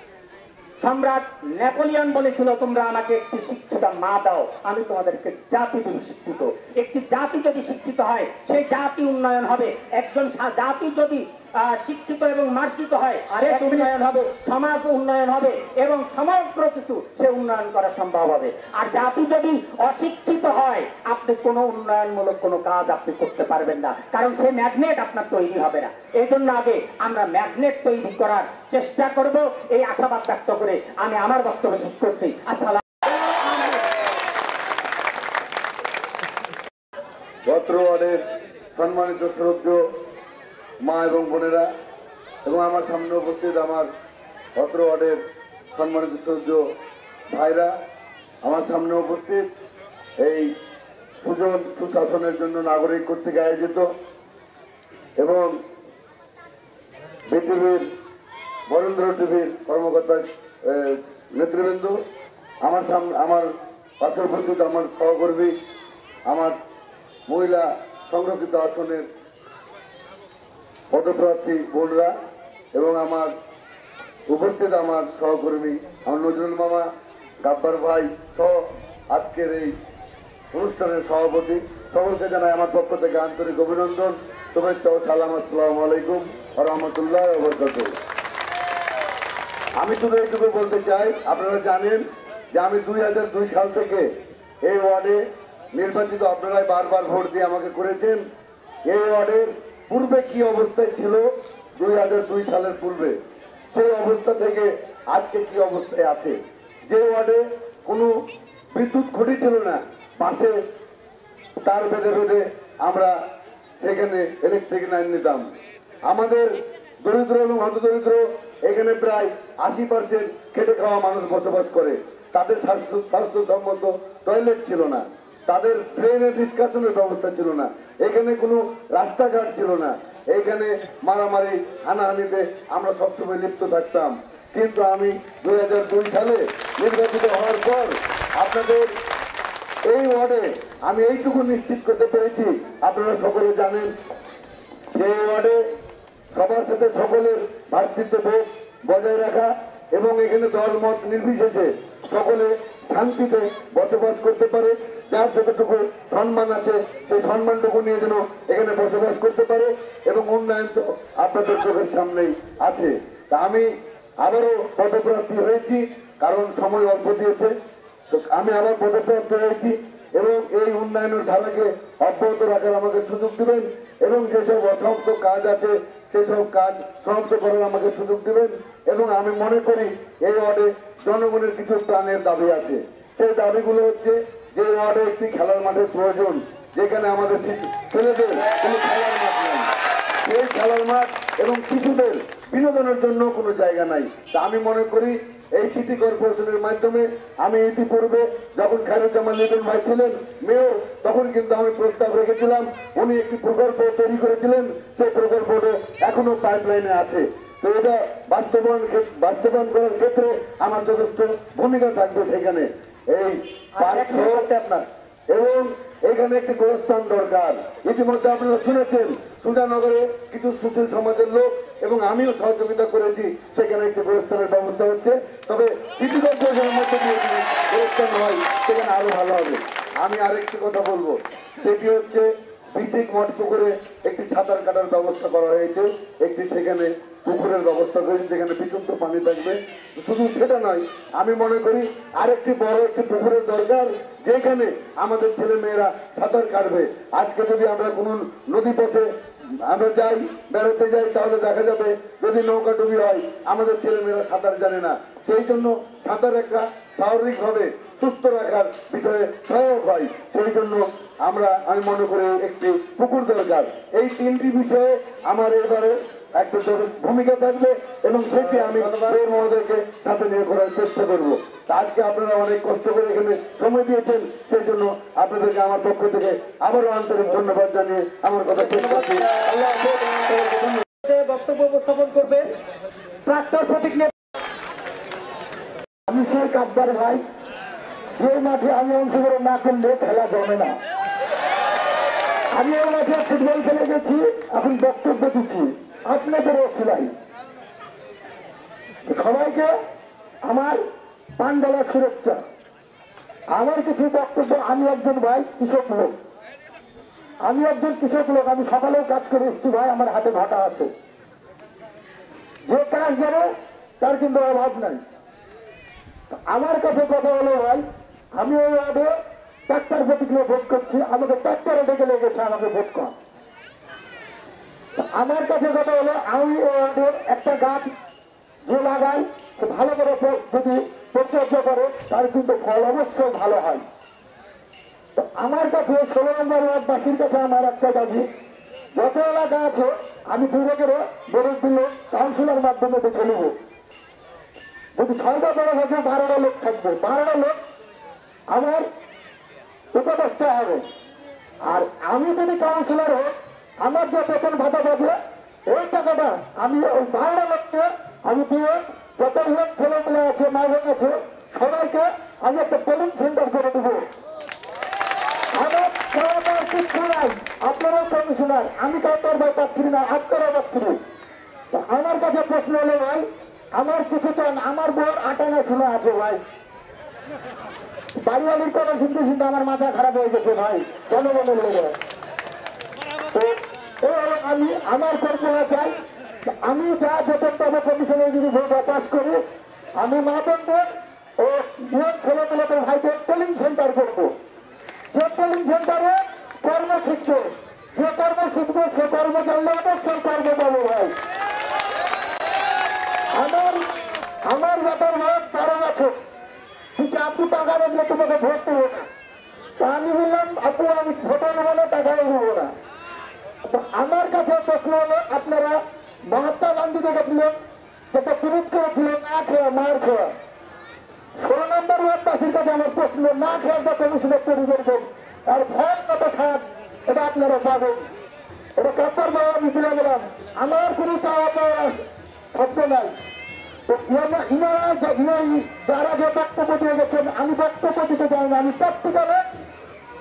সম্রাট নেপোলিয়ন বলেছিল তোমরা আমাকে একটি শিক্ষিত মা দাও, আমি তোমাদেরকে জাতি দেব শিক্ষিত। একটি জাতি যদি শিক্ষিত হয়, সেই জাতি উন্নয়ন হবে। একজন জাতি যদি শিক্ষিত এবং মার্জিত হয়, দেশ উন্নয়ন হবে, সমাজ উন্নয়ন হবে এবং সমগ্র কিছু সে উন্নয়ন করা সম্ভব হবে। আর জাতি যদি অশিক্ষিত হয়, আপনি কোনো উন্নয়নমূলক কোনো কাজ আপনি করতে পারবেন না, কারণ সে ম্যাগনেট আপনার তৈরি হবে না। এই জন্য আগে আমরা ম্যাগনেট তৈরি করার চেষ্টা করব, এই আশাবাদ ব্যক্ত করে আমি আমার বক্তব্য শেষ করছি। আসসালাম। অত্র ওয়ার্ডের সম্মানিত শ্রদ্ধেয় মা এবং বোনেরা এবং আমার সামনে উপস্থিত আমার অত্র ওয়ার্ডের সম্মানিত শ্রদ্ধেয় ভাইরা, আমার সামনে উপস্থিত এই সুজন সুশাসনের জন্য নাগরিক কর্তৃক আয়োজিত এবং বিটিভির বরেন্দ্র টিভির কর্মকর্তা নেতৃবৃন্দ, আমার পাশে উপস্থিত আমার সহকর্মী, আমার মহিলা সংরক্ষিত আসনের পদপ্রার্থী বোনরা এবং আমার উপস্থিত আমার সহকর্মী আমার নজরুল মামা, গাব্বার ভাই সহ আজকের এই অনুষ্ঠানের সভাপতি, সকলকে জানাই আমার পক্ষ থেকে আন্তরিক অভিনন্দন, শুভেচ্ছা ও সালাম। আসসালামু আলাইকুম ওয়া রাহমাতুল্লাহি ওয়া বারাকাতুহু। আমি শুধু এইটুকু বলতে চাই, আপনারা জানেন যে আমি 2002 সাল থেকে এই ওয়ার্ডে নির্বাচিত। আপনারাই বারবার ভোট দিয়ে আমাকে করেছেন। এই ওয়ার্ডের পূর্বে কি অবস্থায় ছিল 2002 সালের পূর্বে, সেই অবস্থা থেকে আজকে কি অবস্থায় আছে। যে ওয়ার্ডে কোনো বিদ্যুৎ খুঁটি ছিল না, পাশে তার বেঁধে বেঁধে আমরা সেখানে ইলেকট্রিক লাইন নিতাম। আমাদের দরিদ্র এবং হতদরিদ্র এখানে প্রায় 80% খেটে খাওয়া মানুষ বসবাস করে। তাদের স্বাস্থ্যসম্মত টয়লেট ছিল না, তাদের ড্রেনের নিষ্কাশনের ব্যবস্থা ছিল না, এখানে কোনো রাস্তাঘাট ছিল না, এখানে মারামারি হানাহানিতে আমরা সবসময় লিপ্ত থাকতাম। কিন্তু আমি 2002 সালে নির্বাচিত হওয়ার পর আপনাদের এই ওয়ার্ডে আমি এইটুকু নিশ্চিত করতে পেরেছি, আপনারা সকলে জানেন যে এই ওয়ার্ডে সবার সাথে সকলের ভ্রাতৃত্ববোধ বজায় রাখা এবং এখানে দল মত নির্বিশেষে সকলে শান্তিতে বসবাস করতে পারে, যার যতটুকু সম্মান আছে সেই সম্মানটুকু নিয়ে যেন এখানে বসবাস করতে পারে এবং উন্নয়ন তো আপনাদের চোখের সামনেই আছে। তা আমি আবারও পদপ্রার্থী হয়েছি, কারণ সময় অল্প দিয়েছে, তো আমি আবার পদপ্রাপ্ত হয়েছি এবং এই উন্নয়নের ধারাকে অব্যাহত রাখার আমাকে সুযোগ দিবেন এবং যেসব অসমাপ্ত কাজ আছে সেসব কাজ সমাপ্ত করার আমাকে সুযোগ দিবেন। এবং আমি মনে করি এই ওয়ার্ডে জনগণের কিছু প্রাণের দাবি আছে। সেই দাবিগুলো হচ্ছে যে ওয়ার্ডে একটি খেলার মাঠের প্রয়োজন, যেখানে আমাদের ছেলেদের কোনো খেলার মাঠ নেই, সেই খেলার মাঠ এবং শিশুদের বিনোদনের জন্য কোনো জায়গা নাই। তা আমি মনে করি এই সিটি কর্পোরেশনের মাধ্যমে আমি ইতিপূর্বে যখন খায়রুজ্জামান লিটন ভাই ছিলেন মেয়র, তখন কিন্তু আমি প্রস্তাব রেখেছিলাম, উনি একটি প্রকল্প তৈরি করেছিলেন, সেই প্রকল্পটা এখনো পাইপলাইনে আছে। তো এটা বাস্তবায়ন করার ক্ষেত্রে আমার যথেষ্ট ভূমিকা থাকবে সেখানে। এই পার্ক আপনার এবং এখানে একটি গোরস্থান দরকার। ইতিমধ্যে আপনারা শুনেছেন সুজানগরে কিছু সুশীল সমাজের লোক এবং আমিও সহযোগিতা করেছি, সেখানে একটি গোরস্থানের ব্যবস্থা হচ্ছে। তবে সিটি কর্পোরেশনের মধ্যে দিয়ে যদি গোরস্থান হয় সেখানে আরো ভালো হবে। আমি আরেকটি কথা বলবো, সেটি হচ্ছে বিসিক মঠ পুকুরে একটি সাঁতার কাটার ব্যবস্থা করা হয়েছে, একটি সেখানে পুকুরের ব্যবস্থা করেছে যেখানে বিশুদ্ধ পানি থাকবে। শুধু সেটা নয়, আমি মনে করি আরেকটি বড় একটি পুকুরের দরকার, যেখানে আমাদের ছেলে মেয়েরা সাঁতার কাটবে। আজকে যদি আমরা কোনো নদী পথে আমরা যাই, বেড়াতে যাই, তাহলে দেখা যাবে যদি নৌকা ডুবি হয় আমাদের ছেলে মেয়েরা সাঁতার জানে না। সেই জন্য সাঁতার একটা স্বাভাবিকভাবে সুস্থ রাখার বিষয়ে সহায়ক হয়। সেই জন্য আমি মনে করি একটি পুকুর দরকার। এই তিনটি বিষয়ে আমার এবারে একটা ভূমিকা থাকবে এবং সেটি আমি মেয়র মহোদয়কে সাথে নিয়ে করার চেষ্টা করবো। আজকে আপনারা অনেক কষ্ট করে এখানে সময় দিয়েছেন, সেই জন্য আপনাদেরকে আমার পক্ষ থেকে আবারও আন্তরিক ধন্যবাদ জানিয়ে আমার কথা শেষ করছি। আল্লাহ হাফেজ। বক্তব্য উপস্থাপন করবেন ট্রাক্টর প্রতীক নিয়ে। আমি শেখ আব্বার ভাই, যে মাঠে আমি অংশগ্রহণ না করলে খেলা জমে না। আমি ওই মাঠে ফুটবল খেলে গেছি, এখন বক্তব্য দিচ্ছি আপনাদেরও ছিলাই। সবাইকে আমার পান্ডালা সুরক্ষা। আমার কিছু বক্তব্য, আমি একজন ভাই কৃষক লোক, আমি সকালেও কাজ করে এসছি ভাই, আমার হাতে ভাটা আছে। যে কাজ জানে তার কিন্তু অভাব নাই। আমার কাছে কথা হলো ভাই, আমি ওই ওয়ার্ডে ট্রাক্টর প্রতীক নিয়ে ভোট করছি, আমাকে ট্রাক্টরে ডেকে লেগেছে আমাকে ভোট কর। আমার কাছে কথা হলো, আমি ওই ওয়ার্ডের একটা গাছ যে লাগাই ভালো করে যদি পরিচর্যা করে তার কিন্তু ফল অবশ্যই ভালো হয়। তো আমার কাছে 16 নম্বর ওয়ার্ডবাসীর কাছে আমার একটা দাবি, যত এলাকা আছে আমি দূরে করে বরফ দিলে কাউন্সিলের মাধ্যমে বেছে নেব। যদি 6টা বড় থাকে 12টা লোক থাকবে, 12টা লোক আমার উপদেষ্টা হবে। আর আমি যদি কাউন্সিলর হই, আমার যে বেতন ভাতা পাবে ওই টাকাটা আমি ওই 12টা লোককে আমি দিয়ে যত লোক ছেলেমেয়ে আছে, মা বোন আছে, সবাইকে আমি একটা ট্রেনিং সেন্টার করে দেবো। আমার কিচ্ছু নাই, আপনারাও কমিশনার, আমি কাউকে ভাই পাচ্ছি না, আপনারা পাচ্ছি। আমার কাছে প্রশ্ন হলো ভাই, আমার কিছু চান, আমার বোর 8 আনা শোনা আছে ভাই, বাড়িওয়ালির কথা শুনতে শুনতে আমার মাথা খারাপ হয়ে গেছে ভাই, জনগণের লেগে। তো আমি আমার কল্পনা চাই, আমি যা বেতন পাবো কমিশনে যদি ভোট পাস করি, আমি মা বোনদের ও ছেলেমেয়েদের ভাইদের ট্রেনিং সেন্টার করবো। যে ট্রেনিং সেন্টারে কর্ম শিখবে, যে কর্ম শিখবে সে কর্ম জানলে অবশ্যই কর্ম পাবো ভাই। আমার বেতন হোক 12 বছর, কিন্তু আপনি টাকা দেখলে তোমাকে ভোট দেবো না। তা আমি বললাম আপু আমি ভোটও নেবো না, টাকাও নেবো না। আমার কাছে প্রশ্ন হলো, আপনারা মহাত্মা গান্ধীকে দেখলেন যেটা পুলিশ করেছিল না খেয়ে মার খেয়ে, 16 নম্বর ওয়ার্ডবাসীর কাছে আমার প্রশ্ন, না খেয়ে একটা কমিশনের তৈরি করবেন, আর ফল কত সাজ এটা আপনারা পাবেন, এটা কাপড় দেওয়া আমি তুলে গেলাম। আমার কোনো চাওয়া পাওয়া শব্দ নাই। যারা যে বক্তব্য দিয়ে গেছেন, আমি বক্তব্য দিতে চাই না, আমি প্র্যাকটিক্যালে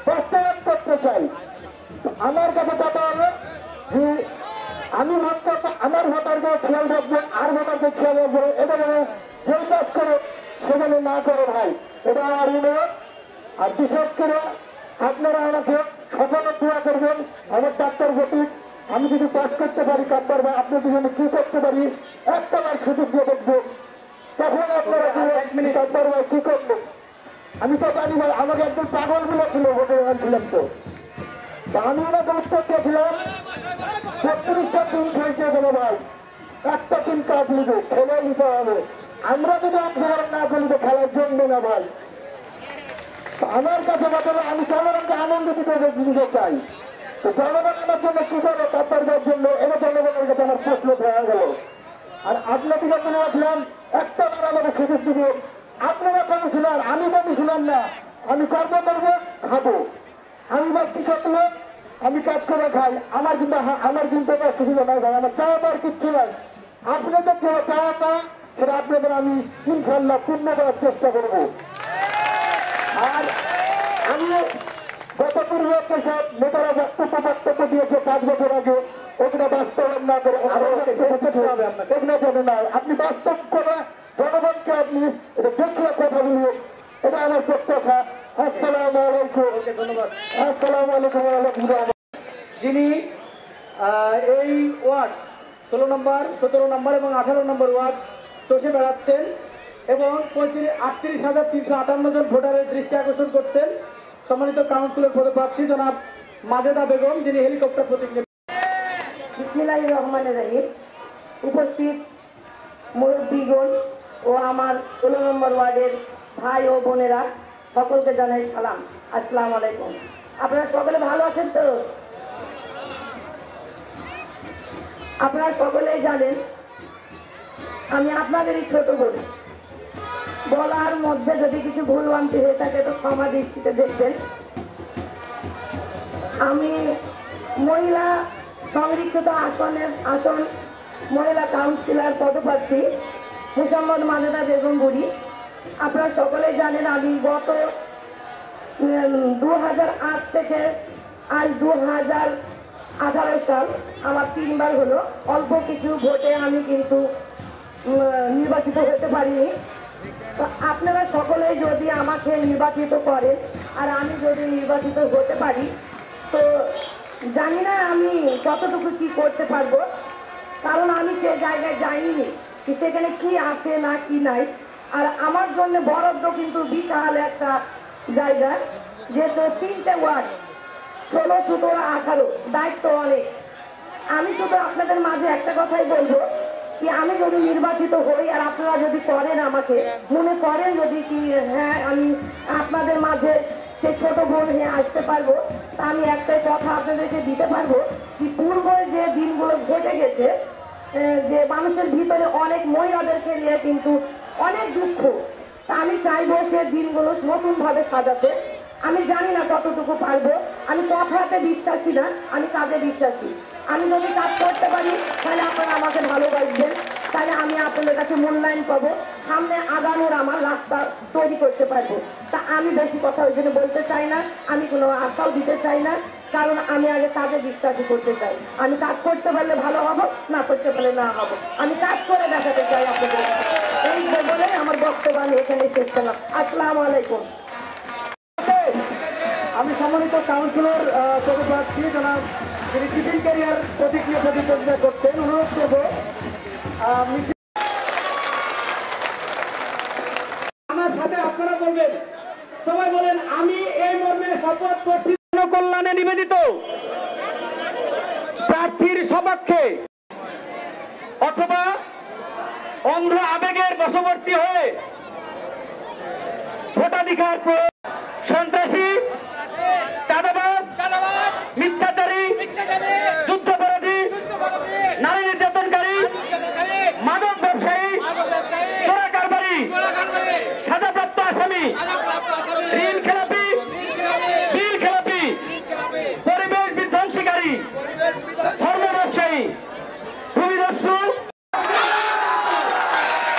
বাস্তবায়ন করতে চাই। তো আমার কাছে কথা হলো যে আমি ভোট করবো, আমার ভোটারকে খেয়াল রাখবো, আর ভোটারকে খেয়াল রাখবো, এটা যেন যেই কাজ করে সেখানে না করে ভাই, এটা আমার অনুরোধ। আর বিশেষ করে আপনারা আমাকে সকলে দোয়া করবেন। আমার ডাক্তার ভর্তি আমি যদি পাস করতে পারি কাব্বার ভাই, আপনাদের জন্য কি করতে পারি একটা বার সুযোগ দিয়ে দেখবো, তখন আপনারা কাব্বার ভাই কি করবো। আমি তো জানি ভাই, আমাকে একদম পাগল বলেছিল ভোটের ছিলাম, তো আমি ওনাকে উত্তর দিয়েছিলাম ৩৬টা টিম খেলছে গেল ভাই, একটা টিম কাজ নিবে, খেলে নিতে হবে। আমরা যদি অংশগ্রহণ না করি তো খেলার জন্য না ভাই। আমার কাছে বলে আমি জনগণকে আনন্দ দিতে চাই। তো জনগণ আমার জন্য কি করে কাপড়ের জন্য, এটা জনগণের কাছে আমার প্রশ্ন হয়ে গেল। আর আপনাদের যখন রাখলাম একটা বার আমাকে সুযোগ দিব, আপনারা কমিশনার, আমি কমিশনার না, আমি কর্ম করবো, খাবো। আমি বা কৃষক লোক, আমি কাজ করে খাই, আমার কিন্তু সুবিধা নাই ভাই, আমার চাওয়া পাওয়ার কিচ্ছু নাই। আপনাদের যে চাওয়া পাওয়া সেটা আপনাদের আমি ইনশাল্লাহ পূর্ণ করার চেষ্টা করবো। আর আমি গত পূর্বে সব নেতারা বক্তব্য দিয়েছে 5 বছর আগে, ওগুলো বাস্তবায়ন না করে আপনি বাস্তব করে জনগণকে আপনি এটা দেখিয়ে কথা বলুন, এটা আমার প্রত্যাশা। আসসালামু আলাইকুম। ধন্যবাদ। আসসালামু আলাইকুম ওয়া রাহমাতুল্লাহ। যিনি এই ওয়ার্ড 16 নম্বর, 17 নম্বর এবং 18 নম্বর ওয়ার্ড চষে বেড়াচ্ছেন এবং 38,358 জন ভোটারের দৃষ্টি আকর্ষণ করছেন সম্মানিত কাউন্সিলর পদপ্রার্থী জনাব মাজেদা বেগম, যিনি হেলিকপ্টার প্রতীক নেবেন। বিসমিল্লাহির রহমানির রহিম। উপস্থিত মুরব্বীগণ ও আমার 16 নম্বর ওয়ার্ডের ভাই ও বোনেরা, সকলকে জানাই সালাম, আসসালামু আলাইকুম। আপনারা সকলে ভালো আছেন তো? আপনারা সকলেই জানেন আমি আপনাদেরই ছোট বোন। বলার মধ্যে যদি কিছু ভুলভ্রান্তি হয়ে থাকে তো ক্ষমা দৃষ্টিতে দেখবেন। আমি মহিলা সংরক্ষিত আসন মহিলা কাউন্সিলর পদপ্রার্থী মুহাম্মদ মাজেদা বেগম বুড়ি। আপনারা সকলেই জানেন আমি গত 2008 থেকে আজ 2018 সাল আমার 3 বার হলো। অল্প কিছু ভোটে আমি কিন্তু নির্বাচিত হতে পারিনি। তো আপনারা সকলেই যদি আমাকে নির্বাচিত করেন আর আমি যদি নির্বাচিত হতে পারি, তো জানি না আমি কতটুকু কি করতে পারবো, কারণ আমি সে জায়গায় যাইনি কি সেখানে কি আছে না কি নাই। আর আমার জন্য বরাদ্দ কিন্তু বিশাল একটা জায়গা, যেহেতু 3টে ওয়ার্ড, 16, 17, 18, দায়িত্ব অনেক। আমি শুধু আপনাদের মাঝে একটা কথাই বলবো কি আমি যদি নির্বাচিত হই আর আপনারা যদি করেন, আমাকে মনে করেন যদি কি হ্যাঁ আমি আপনাদের মাঝে সে ছোট বোন হয়ে আসতে পারবো, তা আমি একটাই কথা আপনাদেরকে দিতে পারবো কি পূর্বে যে দিনগুলো ঘটে গেছে, যে মানুষের ভিতরে অনেক মহিলাদেরকে নিয়ে কিন্তু অনেক দুঃখ, তা আমি চাইবো সে দিনগুলো নতুনভাবে সাজাতে। আমি জানি না কতটুকু পারবো, আমি কথাতে বিশ্বাসী না, আমি কাজে বিশ্বাসী। আমি যদি কাজ করতে পারি তাহলে আপনারা আমাকে ভালোবাসবেন, তাহলে আমি আপনাদের কাছে মূল্যায়ন পাবো, সামনে আগানোর আমার রাস্তা তৈরি করতে পারবো। তা আমি বেশি কথা ওই জন্য বলতে চাই না, আমি কোনো আশাও দিতে চাই না, কারণ আমি আগে কাজে বিশ্বাসী করতে চাই। আমি কাজ করতে পারলে ভালো হবো, না করতে পারলে না হবো, আমি কাজ করে দেখাতে চাই আপনাদের। এই বলে আমার বক্তব্য আমি এখানে শেষ করলাম। আসসালামু আলাইকুম। আমি সম্মানিত কাউন্সিলর পদপ্রার্থী জনাব যিনি টিফিন ক্যারিয়ার প্রতিক্রিয়া প্রতিযোগিতা করছেন, অনুরোধ করব আমার সাথে আপনারা বলবেন, সবাই বলেন আমি এই মর্মে শপথ করছি জনকল্যাণে নিবেদিত প্রার্থীর সপক্ষে অথবা অন্ধ আবেগের বশবর্তী হয়ে ভোটাধিকার সন্ত্রাসী, চাঁদাবাজ, মিথ্যাচারী, যুদ্ধাপরাধী, নারী নির্যাতনকারী, মাদক ব্যবসায়ী, চোরা কারবারি, সাজাপ্রাপ্ত আসামি, ঋণ খেলাপি, বিল খেলাপি, পরিবেশ বিধ্বংসীকারী, ধর্ম ব্যবসায়ী, ভূমিদস্যু,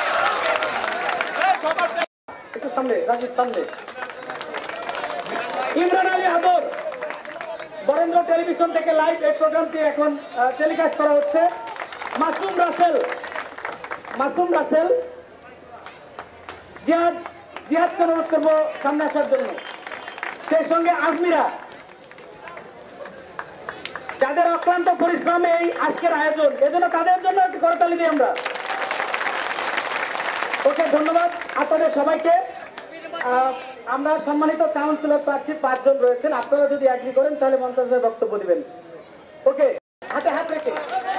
একটু সামনে রাজীব সামনে ইমরান আলী আদর, বরেন্দ্র টেলিভিশন থেকে লাইভ এই প্রোগ্রামটি এখন টেলিকাস্ট করা হচ্ছে। মাসুম রাসেল জিহাদকে অনুরোধ করবো সামনে আসার জন্য। সেই সঙ্গে আজমিরা, যাদের অক্লান্ত পরিশ্রমে এই আজকের আয়োজন, এজন্য তাদের জন্য একটি করতালি দিই আমরা। ওকে, ধন্যবাদ আপনাদের সবাইকে। আমরা সম্মানিত কাউন্সিলর প্রার্থী 5 জন রয়েছেন, আপনারা যদি এগ্রি করেন তাহলে মন্ত্রীদের বক্তব্য দিবেন। ওকে, হাতে হাত রেখে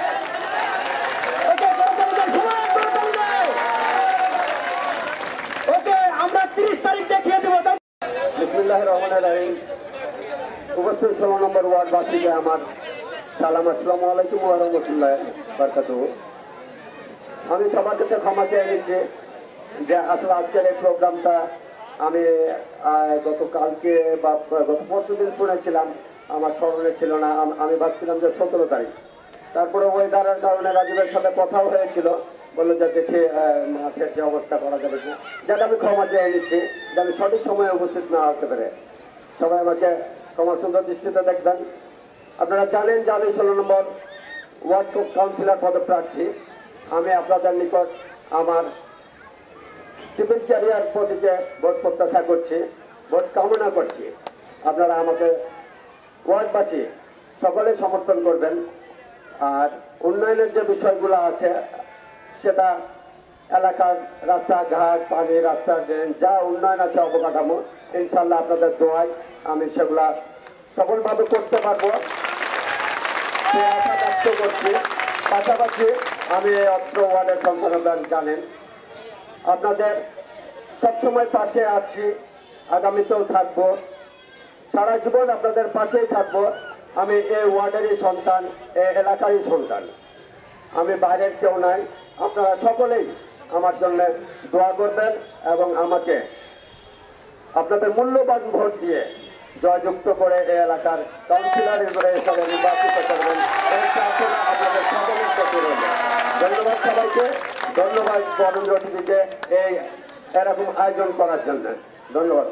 ওকে, আমরা 30 তারিখ দেখিয়ে দেবো। বিসমিল্লাহির রহমানির রহিম। উপস্থিত 16 নম্বর ওয়ার্ডবাসীকে আমার সালাম, আসসালামু আলাইকুম ওয়া রাহমাতুল্লাহি ওয়া বারাকাতুহু। আমি সবার কাছে ক্ষমা চেয়ে নিচ্ছি যে আসলে আজকের এই প্রোগ্রামটা আমি গতকালকে বা গত পরশু দিন শুনেছিলাম, আমার স্মরণে ছিল না। আমি ভাবছিলাম যে 17 তারিখ। তারপরে ওয়েদারের কারণে রাজীবের সাথে কথাও হয়েছিল, বললো যে দেখে মাঠের যে অবস্থা করা যাবে না, যাতে আমি ক্ষমা চেয়ে নিচ্ছি যে আমি সঠিক সময়ে উপস্থিত না হতে পারে। সবাই আমাকে ক্ষমা সুন্দর দৃষ্টিতে দেখবেন। আপনারা জানেন যে আমি 16 নম্বর ওয়ার্ড কাউন্সিলর পদপ্রার্থী। আমি আপনাদের নিকট আমার সিভিল ক্যারিয়ার প্রতিকে ভোট প্রত্যাশা করছি, ভোট কামনা করছি। আপনারা আমাকে ওয়ার্ডবাসী সকলে সমর্থন করবেন। আর উন্নয়নের যে বিষয়গুলো আছে সেটা এলাকার রাস্তাঘাট, পানি, রাস্তা, ড্রেন, যা উন্নয়ন আছে অবকাঠামো, ইনশাল্লাহ আপনাদের দোয়ায় আমি সেগুলা সফলভাবে করতে পারবো সে আশা ব্যক্ত করছি। পাশাপাশি আমি অত্র ওয়ার্ডের সন্তানরা জানেন আপনাদের সবসময় পাশে আছি, আগামীতেও থাকবো, সারা জীবন আপনাদের পাশেই থাকবো। আমি এই ওয়ার্ডেরই সন্তান, এই এলাকারই সন্তান, আমি বাইরের কেউ নাই। আপনারা সকলেই আমার জন্য দোয়া করবেন এবং আমাকে আপনাদের মূল্যবান ভোট দিয়ে জয়যুক্ত করে এই এলাকার কাউন্সিলর হিসেবে নির্বাচিত করবেন। এই প্রার্থনা আপনাদের সকলের প্রতি রইল। ধন্যবাদ সবাইকে, ধন্যবাদ বরেন্দ্র টিভিকে এই এরকম আয়োজন করার জন্য। ধন্যবাদ।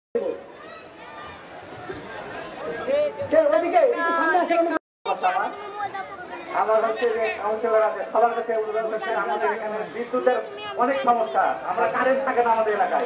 আমার হচ্ছে যে কাউন্সিলর আছে, সবার কাছে অনুরোধ করছে, আমাদের এখানে বিদ্যুতের অনেক সমস্যা, আমরা কারেন্ট থাকে না আমাদের এলাকায়,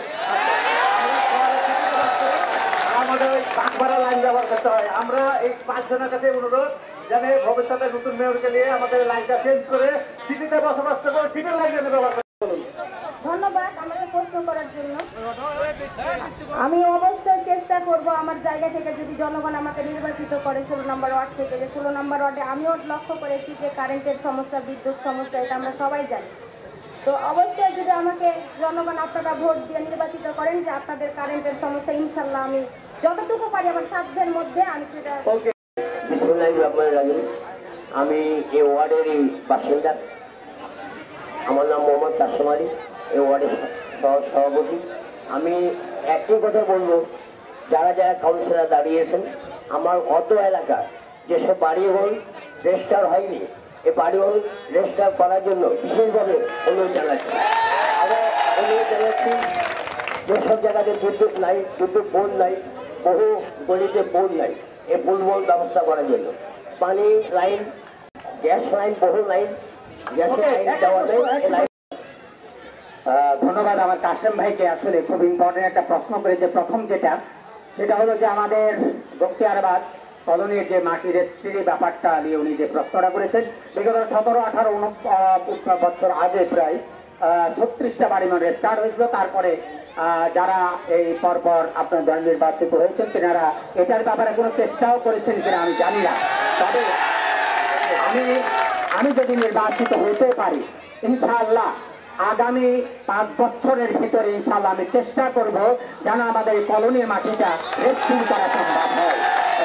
আমাদের ওই পাকবাড়া লাইন ব্যবহার করতে হয়। আমরা এই 5 জনের কাছে অনুরোধ যেন ভবিষ্যতে নতুন মেয়রকে নিয়ে আমাদের লাইনটা চেঞ্জ করে সিটিতে বসবাস করবো, সিটির লাইন যেন ব্যবহার করতে। ধন্যবাদ আমাকে প্রশ্ন করার জন্য। আমি অবশ্যই চেষ্টা করব আমার জায়গা থেকে, যদি জনগণ আমাকে নির্বাচিত করে 16 নম্বর ওয়ার্ড থেকে, যে 16 নম্বর ওয়ার্ডে আমিও লক্ষ্য করেছি যে কারেন্টের সমস্যা, বিদ্যুৎ সমস্যা, এটা আমরা সবাই জানি। তো অবশ্যই যদি আমাকে জনগণ আপনারা ভোট দিয়ে নির্বাচিত করেন, যে আপনাদের কারেন্টের সমস্যা ইনশাল্লাহ আমি যতটুকু পারি আমার সাধ্যের মধ্যে আমি সেটা। বিসমিল্লাহির রহমানির রহিম। আমি এই ওয়ার্ডেরই বাসিন্দা, আমার নাম মোহাম্মদ কাশেম আলী, এই ওয়ার্ডের সভাপতি। আমি একই কথা বলবো, যারা যারা কাউন্সিলর দাঁড়িয়েছেন, আমার অত এলাকা যেসব বাড়িঘর রেজিস্টার হয়নি, এই বাড়িঘর রেজিস্টার করার জন্য বিশেষভাবে অনুরোধ জানাচ্ছি। আবার অনুরোধ জানাচ্ছি যেসব জায়গাতে বিদ্যুৎ নাই, বিদ্যুৎ বোর্ড নাই, বহু গলিতে বোর্ড নাই, এই বোর্ড ব্যবস্থা করার জন্য পানি লাইন, গ্যাস লাইন, বহু লাইন, গ্যাসের লাইন দেওয়া নেই। ধন্যবাদ আমার কাশেম ভাইকে। আসলে খুব ইম্পর্টেন্ট একটা প্রশ্ন করেছে। প্রথম সেটা হলো যে আমাদের বখতিয়ারাবাদ কলোনির যে মাটি রেজিস্ট্রির ব্যাপারটা নিয়ে উনি যে প্রশ্নটা করেছেন। বিগত 17-18 বছর আগে প্রায় 36টা বাড়ি মানে স্টার্ট হয়েছিল। তারপরে যারা এই পরপর আপনার দল নির্বাচিত হয়েছেন তেনারা এটার ব্যাপারে কোনো চেষ্টাও করেছেন কিনা আমি জানি না। তবে আমি যদি নির্বাচিত হতে পারি ইনশাআল্লাহ আগামী 5 বছরের ভিতরে ইনশাআল্লাহ আমি চেষ্টা করব যেন আমাদের এই কলোনির মাটিটা রেস্কিউ করা সম্ভব হয়।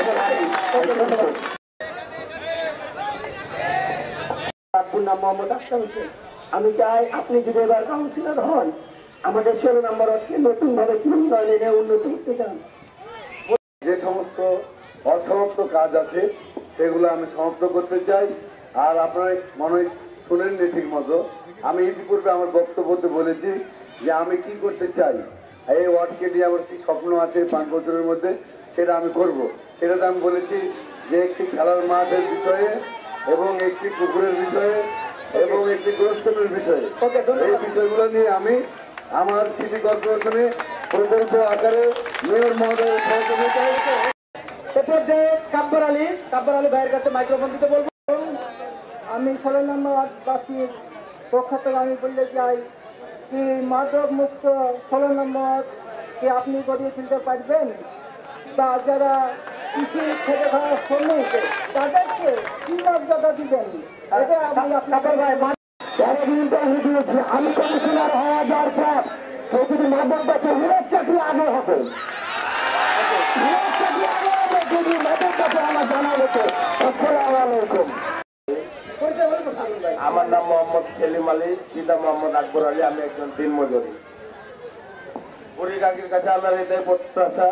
আমি চাই আপনি যদি এবার কাউন্সিলর হন, আমাদের 16 নম্বর ওয়ার্ডকে নতুন ভাবে উন্নতি করতে চান। যে সমস্ত অসমাপ্ত কাজ আছে সেগুলো আমি সমাপ্ত করতে চাই। আর আপনারা মনে হয় শুনেননি ঠিক মতো, আমি ইতিপূর্বে আমার বক্তব্যতে বলেছি যে আমি কি করতে চাই, এই ওয়ার্ডকে নিয়ে আমার কি স্বপ্ন আছে 5 বছরের মধ্যে, সেটা আমি করব। সেটাতে আমি বলেছি যে একটি খেলার মাঠের বিষয়ে এবং একটি পুকুরের বিষয়ে এবং একটি গোরস্থানের বিষয়ে, এই বিষয়গুলো নিয়ে আমি আমার সিটি কর্পোরেশনে প্রকল্প আকারে মেয়র মহোদয়ের সহযোগিতায় কাব্বর আলী ভাইয়ের কাছে মাইক্রোফোন দিতে বলবো। আমি 16 নম্বর ওয়ার্ডবাসীর পক্ষ থেকে আমি বলতে চাই কি মাদক মুক্ত 16 নম্বর কি আপনি গড়িয়ে তুলতে পারবেন, বা যারা কৃষি খেতে খাওয়া শ্রমিক তাদেরকে কি মর্যাদা দিবেন, এটা আমি আপনাকে আমি কমিশনার হওয়া যাওয়ার পর প্রতিটি মাদক বাচ্চা হিরের চাকরি আগে হবে, হিরের চাকরি আগে হবে যদি মাদক বাচ্চা আমার জানা হতো। আসসালামু আলাইকুম। আমার নাম মোহাম্মদ সেলিম আলী, পিতা মোহাম্মদ আকবর আলী, আমি একজন দিনমজুরি। বুড়ি কাকির কাছে আমার এটাই প্রত্যাশা,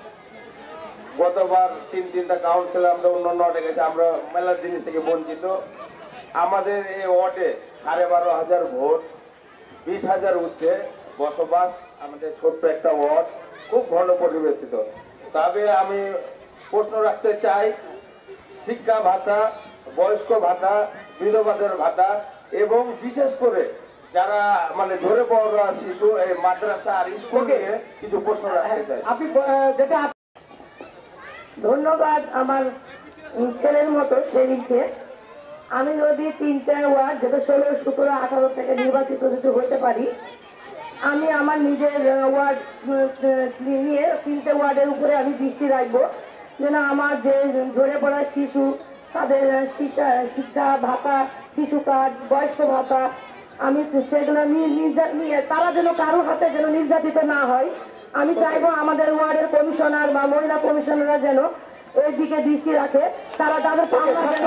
গতবার তিনটা কাউন্সিল আমরা অন্যান্য ওয়ার্ডে গেছি, আমরা মেলার জিনিস থেকে বঞ্চিত। আমাদের এই ওয়ার্ডে 12,500 ভোট, 20,000 উঠছে বসবাস, আমাদের ছোট্ট একটা ওয়ার্ড, খুব ঘন পরিবেশিত। তবে আমি প্রশ্ন রাখতে চাই, শিক্ষা ভাতা, বয়স্ক ভাতা, বিধবাদের ভাতা এবং বিশেষ করে যারা মানে ধরে পড়া শিশু এই মাদ্রাসা আর স্কুল নিয়ে কিছু প্রশ্ন রাখতে চাই। আপনি যেটা ধন্যবাদ আমার ছেলের মতো সেদিনকে। আমি যদি 3টা ওয়ার্ড যেটা 16, 17, 18 থেকে নির্বাচিত যদি হতে পারি, আমি আমার নিজের ওয়ার্ড নিয়ে 3টে ওয়ার্ডের উপরে আমি দৃষ্টি রাখবো, যেন আমার যে ঝরে পড়া শিশু তাদের শিক্ষা ভাতা, শিশু কার্ড, বয়স্ক ভাতা, আমি সেগুলো নিয়ে তারা যেন কারো হাতে যেন নির্যাতিত না হয়। আমি চাইবো আমাদের ওয়ার্ডের কমিশনার বা মহিলা কমিশনাররা যেন এই দিকে দৃষ্টি রাখে, তারা তাদের পাওনা যেন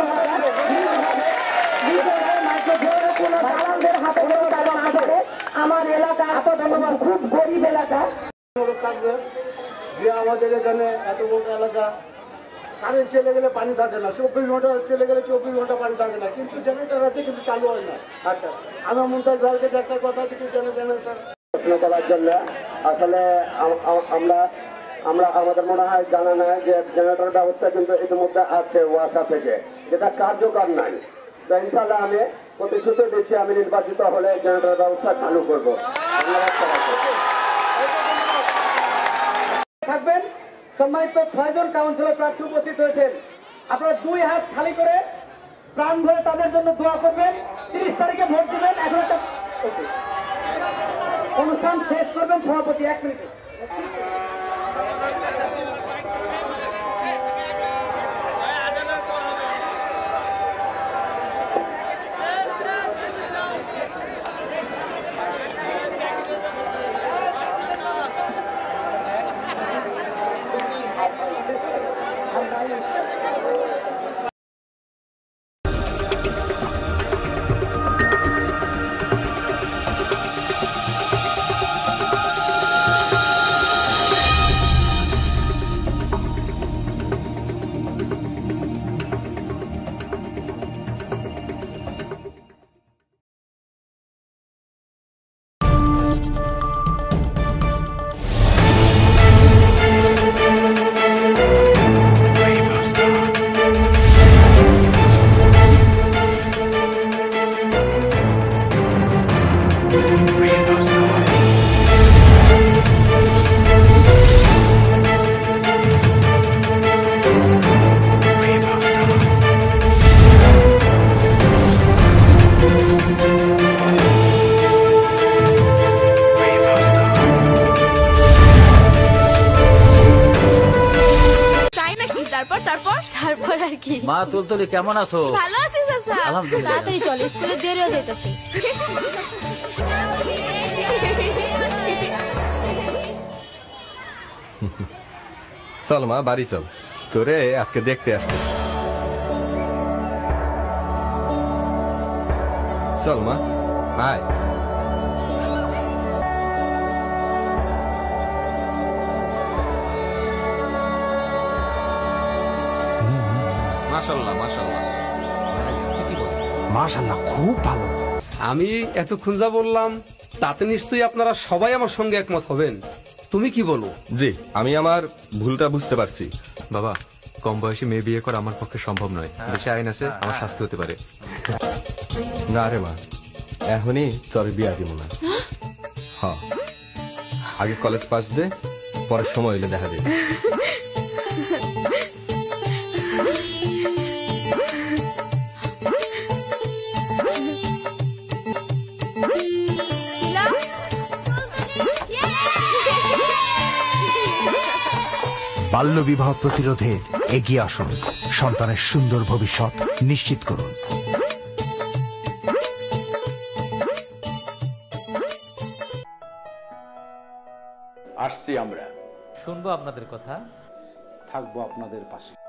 কোনো দালালদের হাতে যেন তারা না ধরে। আমার এলাকা খুব গরিব এলাকা, যে আমাদের এখানে এত বড় এলাকা, কারেন্ট চলে গেলে পানি থাকে না, 24 ঘন্টা চলে গেলে 24 ঘন্টা পানি থাকে না, কিন্তু জেনারেটার আছে কিন্তু চালু হয় না। আচ্ছা, আমার মুমতাজ ভাইকে একটা কথা কিন্তু জেনারেটার প্রশ্ন করার জন্য আসলে আমরা আমাদের মনে হয় জানা নাই যে জেনারেটর ব্যবস্থা কিন্তু ইতিমধ্যে আছে ওয়াসা থেকে, যেটা কার্যকর নাই। তো ইনশাআল্লাহ আমি প্রতিশ্রুতি দিচ্ছি আমি নির্বাচিত হলে জেনারেটর ব্যবস্থা চালু করবো। থাকবেন। সম্মানিত 6 জন কাউন্সিলর প্রার্থী উপস্থিত হয়েছেন, আপনারা 2 হাত খালি করে প্রাণ ভরে তাদের জন্য দোয়া করবেন। 30 তারিখে ভোট দিবেন। এখন একটা অনুষ্ঠান শেষ করবেন সভাপতি 1 মিনিটে। মা তুলতুলি কেমন আছো? ভালো আছি চাচা। আলহামদুলিল্লাহ। তাড়াতাড়ি চল, স্কুলে দেরি হয়ে যাইতেছে। চল মা বাড়ি চল, তোরে আজকে দেখতে আসতে। চল মা আয়। মাশাআল্লাহ মাশাআল্লাহ মাশাআল্লাহ, খুব ভালো। আমি এতক্ষণ যা বললাম তাতে নিশ্চয়ই আপনারা সবাই আমার সঙ্গে একমত হবেন। তুমি কি বলো? জি, আমি আমার ভুলটা বুঝতে পারছি। বাবা, কম বয়সী মেয়ে বিয়ে করা আমার পক্ষে সম্ভব নয়। দেশে আইন আছে, আমার শাস্তি হতে পারে। না রে মা, এখনই তোর বিয়া দিব না। হ্যাঁ, আগে কলেজ পাস দে, পরে সময় হইলে দেখা যাবে। বাল্যবিবাহ প্রতিরোধে এগিয়ে আসুন, সন্তানের সুন্দর ভবিষ্যৎ নিশ্চিত করুন। আসছি আমরা, শুনবো আপনাদের কথা, থাকবো আপনাদের পাশে।